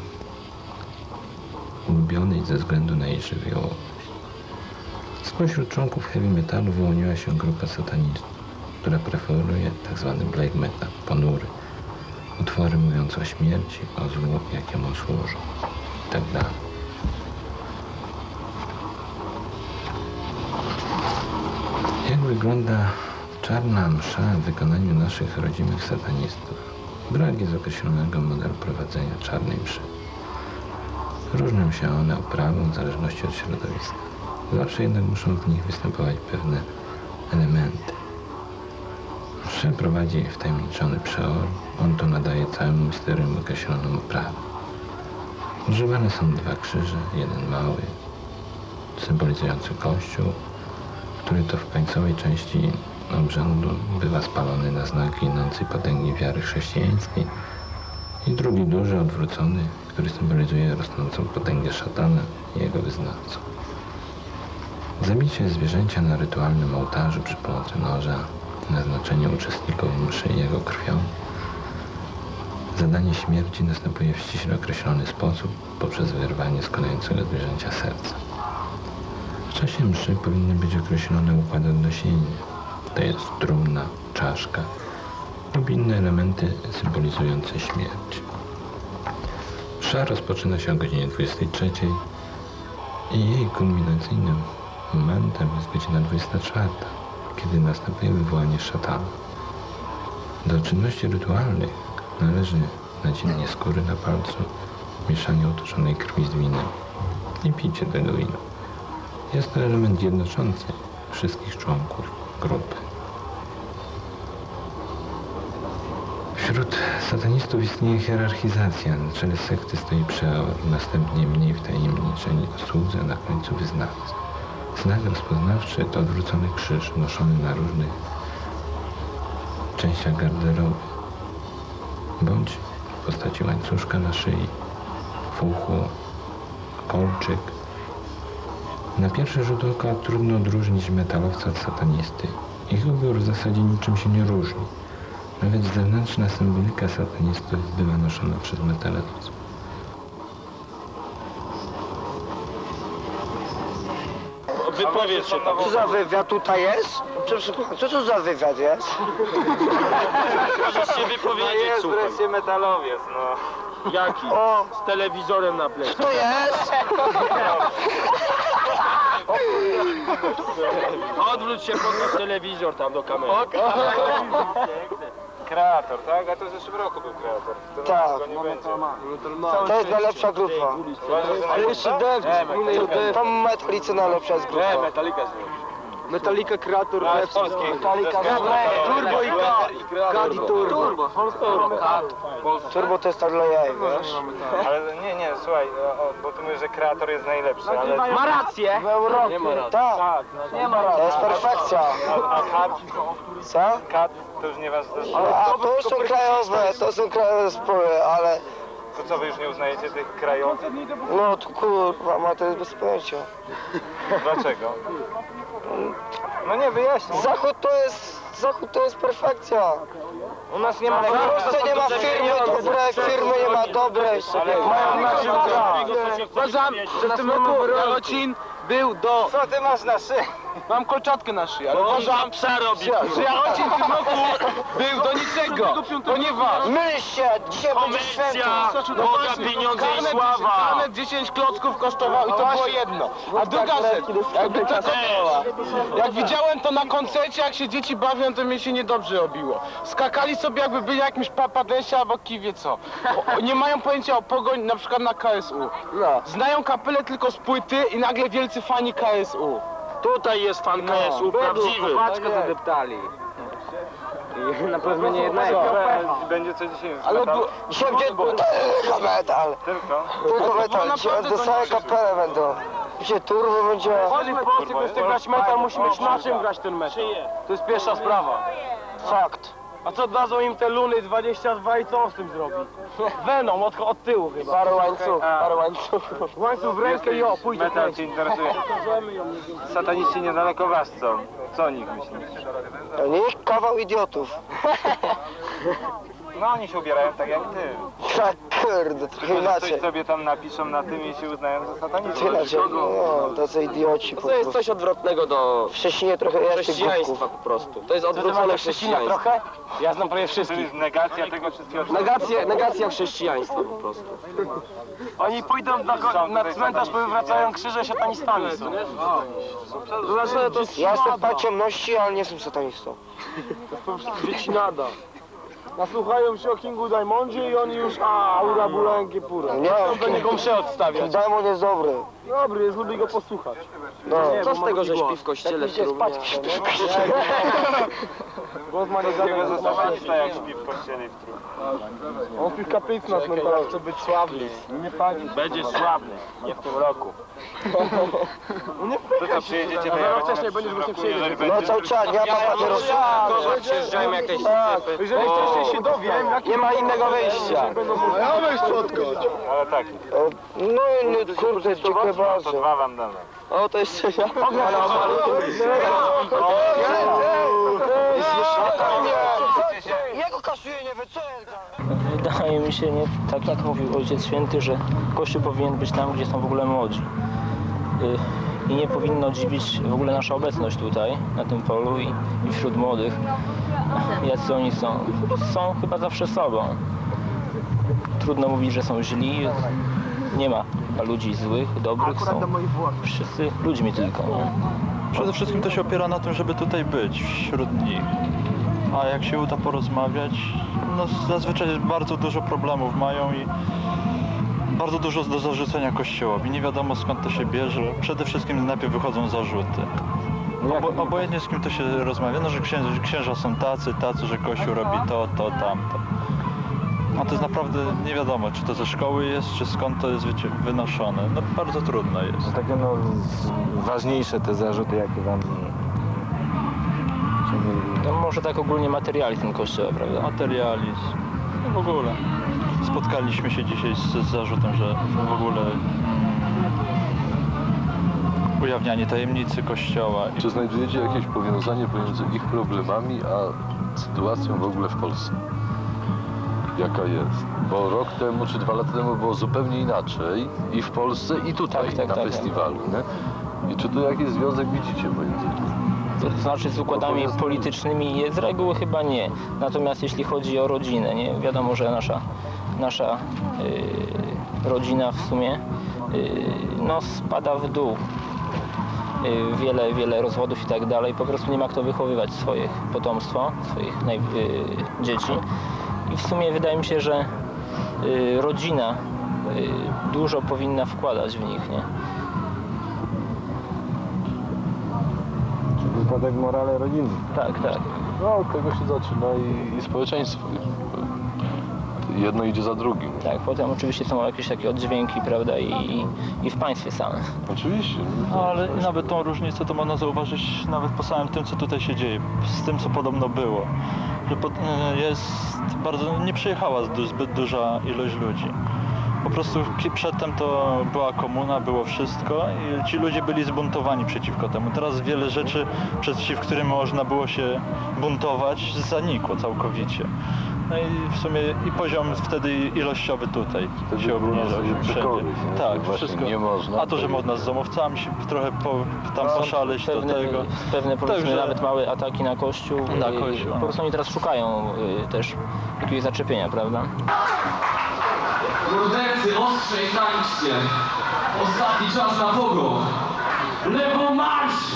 ulubionej ze względu na jej żywiołowość. Spośród członków heavy metalu wyłoniła się grupa satanistów, która preferuje tzw. black metal, ponury, utwory mówiące o śmierci, o złu, jakiemu służą, itd. Jak wygląda czarna msza w wykonaniu naszych rodzimych satanistów? Brak jest określonego modelu prowadzenia czarnej mszy. Różnią się one oprawą w zależności od środowiska. Zawsze jednak muszą w nich występować pewne elementy. Mszę prowadzi wtajemniczony przeor, on to nadaje całemu misterium określoną oprawę. Używane są dwa krzyże, jeden mały, symbolizujący Kościół, który to w końcowej części obrzędu bywa spalony na znak ginącej potęgi wiary chrześcijańskiej, i drugi duży, odwrócony, który symbolizuje rosnącą potęgę szatana i jego wyznawców. Zabicie zwierzęcia na rytualnym ołtarzu przy pomocy noża, naznaczenie uczestników mszy jego krwią. Zadanie śmierci następuje w ściśle określony sposób poprzez wyrwanie skonającego zwierzęcia serca. W czasie mszy powinny być określone układy odnosienia, to jest trumna, czaszka lub inne elementy symbolizujące śmierć. Msza rozpoczyna się o godzinie 23 i jej kulminacyjnym momentem jest godzina 24, kiedy następuje wywołanie szatana. Do czynności rytualnych należy nacinanie skóry na palcu, mieszanie utoczonej krwi z winem i picie tego wina. Jest to element jednoczący wszystkich członków grupy. Wśród satanistów istnieje hierarchizacja. Na czele sekty stoi przeor, następnie mniej wtajemniczeni słudzy, a na końcu wyznawcy. Znak rozpoznawczy to odwrócony krzyż noszony na różnych częściach garderoby, bądź w postaci łańcuszka na szyi, fuchu, kolczyk. Na pierwszy rzut oka trudno odróżnić metalowca od satanisty. Ich ubiór w zasadzie niczym się nie różni. Nawet zewnętrzna symbolika satanistów była noszona przez metalowców. Wypowiedz się tam. Co za wywiad tutaj jest? Co to za wywiad jest? Możesz się wypowiedzieć, słuchaj. Wreszcie metalowiec, no. Jaki? O! Z telewizorem na plecy. Co to jest? Odwróć się, podnieś telewizor tam do kamery. Kreator, tak? A to w zeszłym roku był kreator. Tak. To jest najlepsza grupa. Ale jeszcze Dev, tam Metalicy najlepsza jest grupa. Metallica z Metallica, Kreator, Dev, Metallica, Turbo i Kat i Turbo. Turbo to jest tak dla jaj, wiesz? Ale nie, słuchaj, bo ty mówisz, że kreator jest najlepszy, ale... Ma rację! W Europie, tak. Nie ma racji. To jest perfekcja. A Kat? Co? Kat to już nie was zresztą. A to już są krajowe zespoły, ale... To co, wy już nie uznajecie tych krajowych? No to kurwa, ma to jest bez pojęcia. Dlaczego? No nie, wyjaśnij. Zachód to jest perfekcja. U nas nie ma... W Polsce nie ma firmy dobrej, firmy nie ma dobrej. Mają naszą Uważam, że w tym roku Jarocin był do... Co ty masz na szyi? Mam kolczatkę na szyi, ale uważam, że Jarocin w tym roku był do niczego, ponieważ... Mylisz się, dzisiaj będzie święto. Boga, pieniądze i sława. Karnet 10 klocków kosztował i to było jedno. A druga rzecz, jakby to jak widziałem to na koncercie, jak się dzieci bawią, to mnie się niedobrze robiło. Skakali sobie jakby byli jakimś papadensie albo kiwie co. Nie mają pojęcia o pogoń, na przykład na KSU. Znają kapelę tylko z płyty i nagle wielcy fani KSU. Tutaj jest fan KSU, prawdziwy. Paczkę zadeptali. Na pewno nie jednego. Będzie co dzisiaj? Ale dzisiaj będzie metal. Tylko metal. Dzisiaj dostaję kapelę będą. Dzisiaj turbo będzie... Jeżeli w Polsce ktoś chce grać metal, musi mieć na czym grać ten metal. To jest pierwsza sprawa. Fakt. A co dadzą im te luny 22 i co on z tym zrobi? Venom od tyłu chyba. Parę łańcuchów. Łańcuch w rękę i pójdzie. Metal cię interesuje. Sataniści niedaleko was są. Co o nich myślisz? To nie ich kawał idiotów. No oni się ubierają tak jak ty. Tak, kurde, trochę Tylko, że inaczej. coś sobie tam napiszą na tym i się uznają za satanistów. Inaczej, no, tacy idioci po To jest prostu. coś odwrotnego do W Szczecinie trochę jest tych chrześcijaństwa głupków. po prostu. To jest odwrócone chrześcijaństwo. trochę? Ja znam prawie wszystkich. To jest negacja tego wszystkiego. Negacja chrześcijaństwa po prostu. Oni pójdą na cmentarz, powracają krzyże, satanistami są. Ja jestem pan ciemności, ale nie jestem satanistą. Dzieci nada. Nasłuchają się o Kingu Diamondzie i oni już aura bulękie pura. Nie, Do niego mszę odstawiać. Diamond jest dobry. Dobry, jest, lubię go posłuchać. No. Co z tego, że śpi w kościele w trumnie? Głos ma nie Takiego za satanista jak śpi w kościele i w trumnie. On w tych kaplic na cmentarzu chce być sławny. Nie palić. Będzie sławny, nie w tym roku. To co, przyjedziecie do Zaraz wcześniej będziesz właśnie przyjedzie. No cały czas, ja papierosy. Przyjeżdżają jakieś Jeżeli wcześniej się dowiem, Nie ma innego wyjścia. ja weź spotkać. Ale tak. No kurde, dziękuję To bardzo. 2 wam damy. O, to jeszcze ja. Jego kasuje, nie wie co jest. Wydaje mi się, nie, tak jak mówił Ojciec Święty, że Kościół powinien być tam, gdzie są w ogóle młodzi. I nie powinno dziwić w ogóle nasza obecność tutaj, na tym polu i wśród młodych. Jacy oni są? Są chyba zawsze sobą. Trudno mówić, że są źli. Nie ma ludzi złych, dobrych, są wszyscy ludźmi tylko. Nie? Przede wszystkim to się opiera na tym, żeby tutaj być wśród nich. A jak się uda porozmawiać, no zazwyczaj bardzo dużo problemów mają i bardzo dużo do zarzucenia Kościołowi. Nie wiadomo skąd to się bierze. Przede wszystkim najpierw wychodzą zarzuty. Obojętnie z kim to się rozmawia, no że księża są tacy, że Kościół robi to, tamto. A to jest naprawdę nie wiadomo, czy to ze szkoły jest, czy skąd to jest wynoszone. No bardzo trudno jest. To takie no ważniejsze te zarzuty, jakie wam... No może tak ogólnie materializm kościoła, prawda? Materializm. No w ogóle. Spotkaliśmy się dzisiaj z zarzutem, że w ogóle ujawnianie tajemnicy kościoła. Czy znajdujecie jakieś powiązanie pomiędzy ich problemami a sytuacją w ogóle w Polsce? Jaka jest? Bo rok temu czy 2 lata temu było zupełnie inaczej i w Polsce i tutaj na festiwalu. Nie? I czy tu jakiś związek widzicie pomiędzy tym? To znaczy z układami politycznymi z reguły chyba nie. Natomiast jeśli chodzi o rodzinę, nie? Wiadomo, że nasza rodzina w sumie no, spada w dół. Wiele rozwodów i tak dalej. Po prostu nie ma kto wychowywać swoich potomstwa, swoich dzieci. I w sumie wydaje mi się, że rodzina dużo powinna wkładać w nich, nie? Wypadek morale rodziny. Tak. No od tego się zaczyna i społeczeństwo. Jedno idzie za drugim. Tak, potem oczywiście są jakieś takie oddźwięki, prawda, i w państwie samym. Oczywiście. No, ale nawet tą różnicę to można zauważyć nawet po samym tym, co tutaj się dzieje, z tym, co podobno było. Że nie przyjechała zbyt duża ilość ludzi. Po prostu przedtem to była komuna, było wszystko i ci ludzie byli zbuntowani przeciwko temu. Teraz wiele rzeczy, przeciw którym można było się buntować, zanikło całkowicie. No i w sumie i poziom wtedy ilościowy tutaj się obniżał wszędzie. Tak, wszystko. Nie można. A to, że można z zamowcami się trochę poszaleć do tego. Pewne powiedzmy nawet małe ataki na kościół. Po prostu oni teraz szukają też jakiegoś zaczepienia, prawda? Mordercy, ostrzej, tańczcie! Ostatni czas na pogo! Lewo marsz!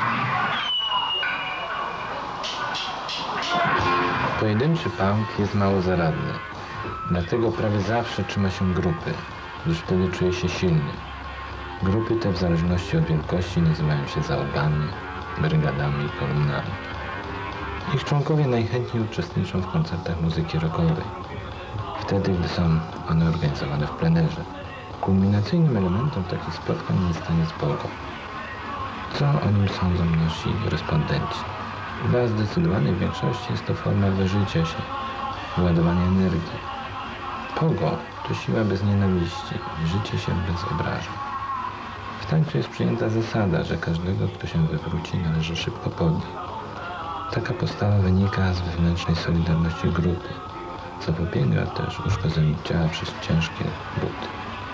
Pojedynczy pałk jest mało zaradny. Dlatego prawie zawsze trzyma się grupy, gdyż wtedy czuje się silny. Grupy te w zależności od wielkości nazywają się załogami, brygadami i kolumnami. Ich członkowie najchętniej uczestniczą w koncertach muzyki rockowej. Wtedy, gdy są one organizowane w plenerze. Kulminacyjnym elementem takich spotkań jest taniec pogo. Co o nim sądzą nasi respondenci? Dla zdecydowanej większości jest to forma wyżycia się, wyładowania energii. Pogo to siła bez nienawiści, życie się bez obrażeń. W tańcu jest przyjęta zasada, że każdego, kto się wywróci, należy szybko podnieść. Taka postawa wynika z wewnętrznej solidarności grupy, co popiega też uszkodzeniu ciała przez ciężkie buty.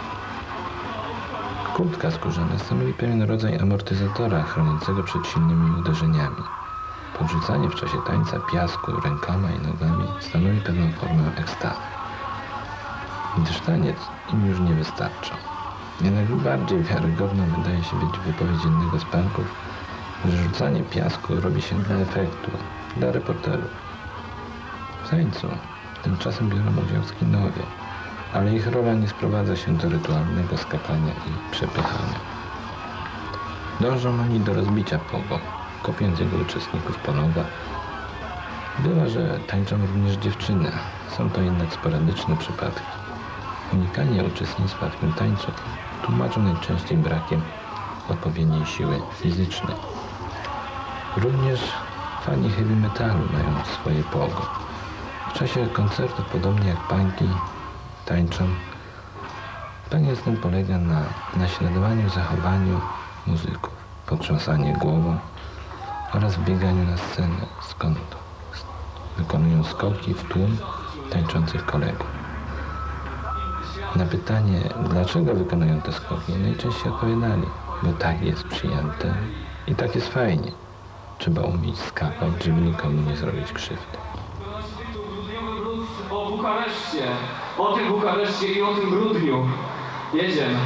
Kurtka skórzana stanowi pewien rodzaj amortyzatora chroniącego przed silnymi uderzeniami. Podrzucanie w czasie tańca piasku rękoma i nogami stanowi pewną formę ekstazy, gdyż taniec im już nie wystarcza. Jednak bardziej wiarygodną wydaje się być wypowiedź jednego z panków, że rzucanie piasku robi się dla efektu, dla reporterów. W tańcu tymczasem biorą udział skinowie, ale ich rola nie sprowadza się do rytualnego skakania i przepychania. Dążą oni do rozbicia pogo, kopiąc jego uczestników po nogach. Bywa, że tańczą również dziewczyny, są to jednak sporadyczne przypadki. Unikanie uczestnictwa w tym tańcu tłumaczą najczęściej brakiem odpowiedniej siły fizycznej. Również fani heavy metalu mają swoje pogo. W czasie koncertów, podobnie jak punki, tańczą. Taniec ten polega na naśladowaniu zachowaniu muzyków, potrząsaniu głową oraz wbieganiu na scenę, skąd wykonują skoki w tłum tańczących kolegów. Na pytanie, dlaczego wykonują te skoki, najczęściej odpowiadali, bo tak jest przyjęte i tak jest fajnie. Trzeba umieć skakać, żeby nikomu nie zrobić krzywdy. O Bukareszcie, o tym Bukareszcie i o tym grudniu. Jedziemy.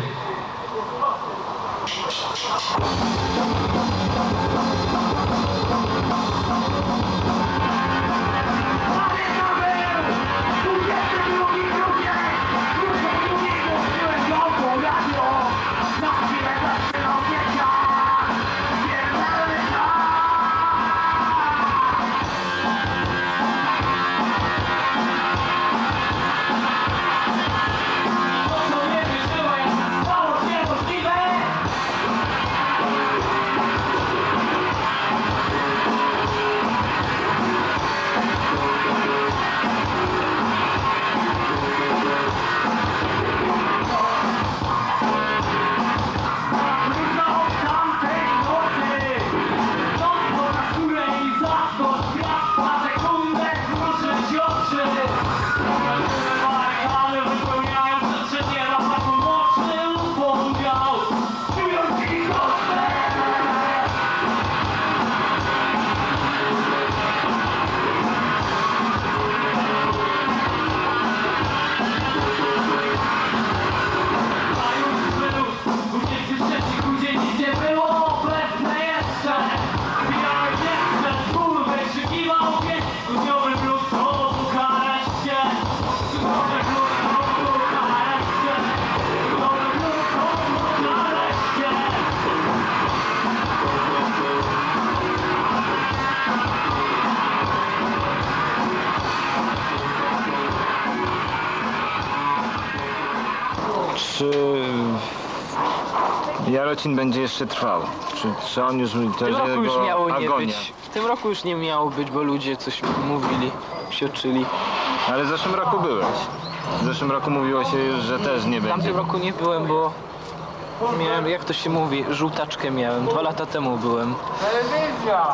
Czy Jarocin będzie jeszcze trwał? Czy on już to W tym jest roku już jego miało nie agonia? być. W tym roku już nie miało być, bo ludzie coś mówili, psioczyli. Ale w zeszłym roku byłeś. W zeszłym roku mówiło się już, że też nie W będzie. tamtym roku nie byłem, bo miałem, jak to się mówi, żółtaczkę miałem. 2 lata temu byłem. Telewizja!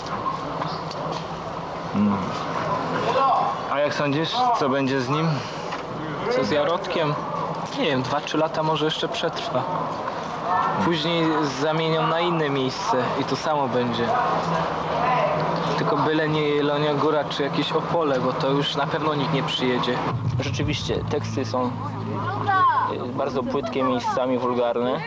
A jak sądzisz, co będzie z nim? Co z Jarotkiem? Nie wiem, 2-3 lata może jeszcze przetrwa. Później zamienią na inne miejsce i to samo będzie. Tylko byle nie Jelonia Góra czy jakieś Opole, bo to już na pewno nikt nie przyjedzie. Rzeczywiście, teksty są bardzo płytkie, miejscami wulgarne.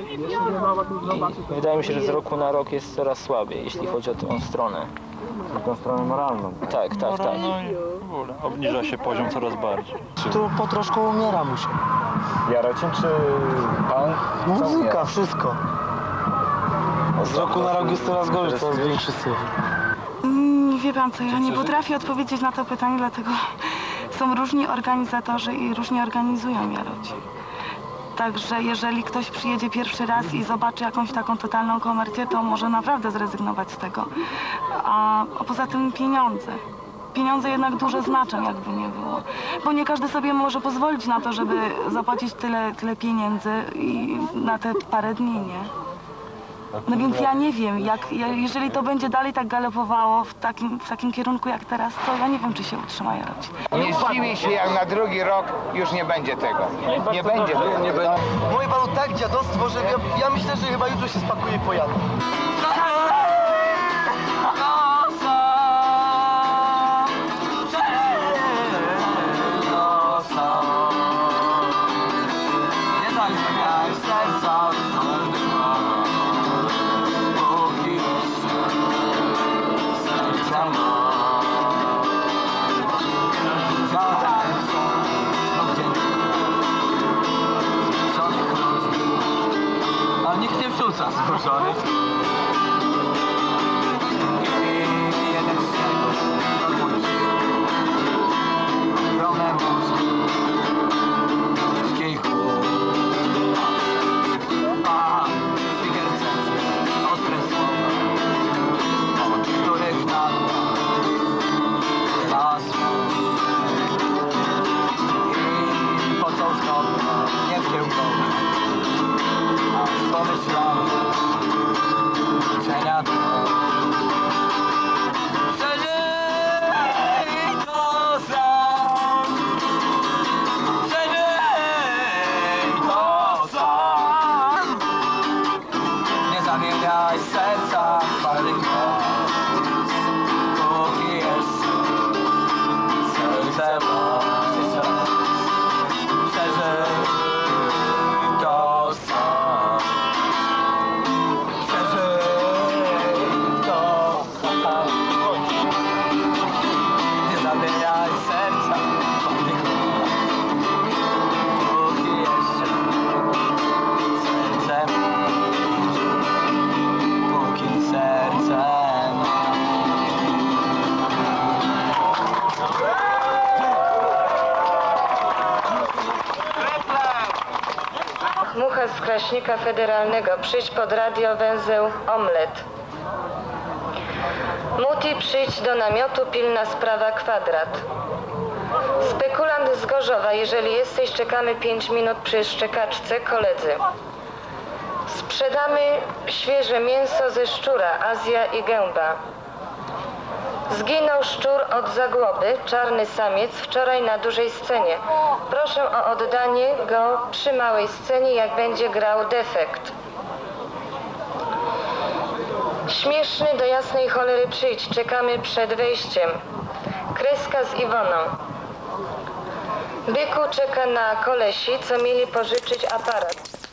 I wydaje mi się, że z roku na rok jest coraz słabiej, jeśli chodzi o tę stronę. Tą stronę moralną. Tak, tak, tak. No i w ogóle obniża się poziom coraz bardziej. Tu po troszkę umiera mu się. Jarocin czy pan? Muzyka, wszystko. Z roku na rok jest coraz gorzej, coraz większy syf. Wie pan co, ja nie potrafię odpowiedzieć na to pytanie, dlatego są różni organizatorzy i różnie organizują Jarocin. Także jeżeli ktoś przyjedzie pierwszy raz i zobaczy jakąś taką totalną komercję, to może naprawdę zrezygnować z tego. A poza tym pieniądze. Pieniądze jednak dużo znaczą, jakby nie było. Bo nie każdy sobie może pozwolić na to, żeby zapłacić tyle pieniędzy i na te parę dni, nie? No więc ja nie wiem, jeżeli to będzie dalej tak galopowało w takim kierunku jak teraz, to ja nie wiem, czy się utrzyma Jarocin. Nie zdziwię się, jak na drugi rok już nie będzie tego. Nie będzie tego. Moje panu tak dziadostwo, że ja myślę, że chyba jutro się spakuję i pojadę. Ale nikt nie wrzuca zgłoszony. Jeden z tego Romeusz z Kiejchu. A spikerce ostre słowa, od których nam hasło. I po co zgodne, nie wkiełkowe. Pomyślałem, że na to przeżyj to sam, przeżyj to sam. Nie zamieniaj serca twardy głos, póki jeszcze serce masz. Przeżyj to sam. Nie zabieraj serca, póki jeszcze serce masz, póki serce Mucha z Kraśnika Federalnego, przyjdź pod radio węzeł Omlet. Muti, przyjdź do namiotu, pilna sprawa kwadrat. Spekulant z Gorzowa, jeżeli jesteś, czekamy 5 minut przy szczekaczce, koledzy. Sprzedamy świeże mięso ze szczura, Azja i gęba. Zginął szczur od zagłoby, czarny samiec, wczoraj na dużej scenie. Proszę o oddanie go przy małej scenie, jak będzie grał defekt. Śmieszny, do jasnej cholery przyjdź, czekamy przed wejściem. Kreska z Iwoną. Byku czeka na kolesi, co mieli pożyczyć aparat.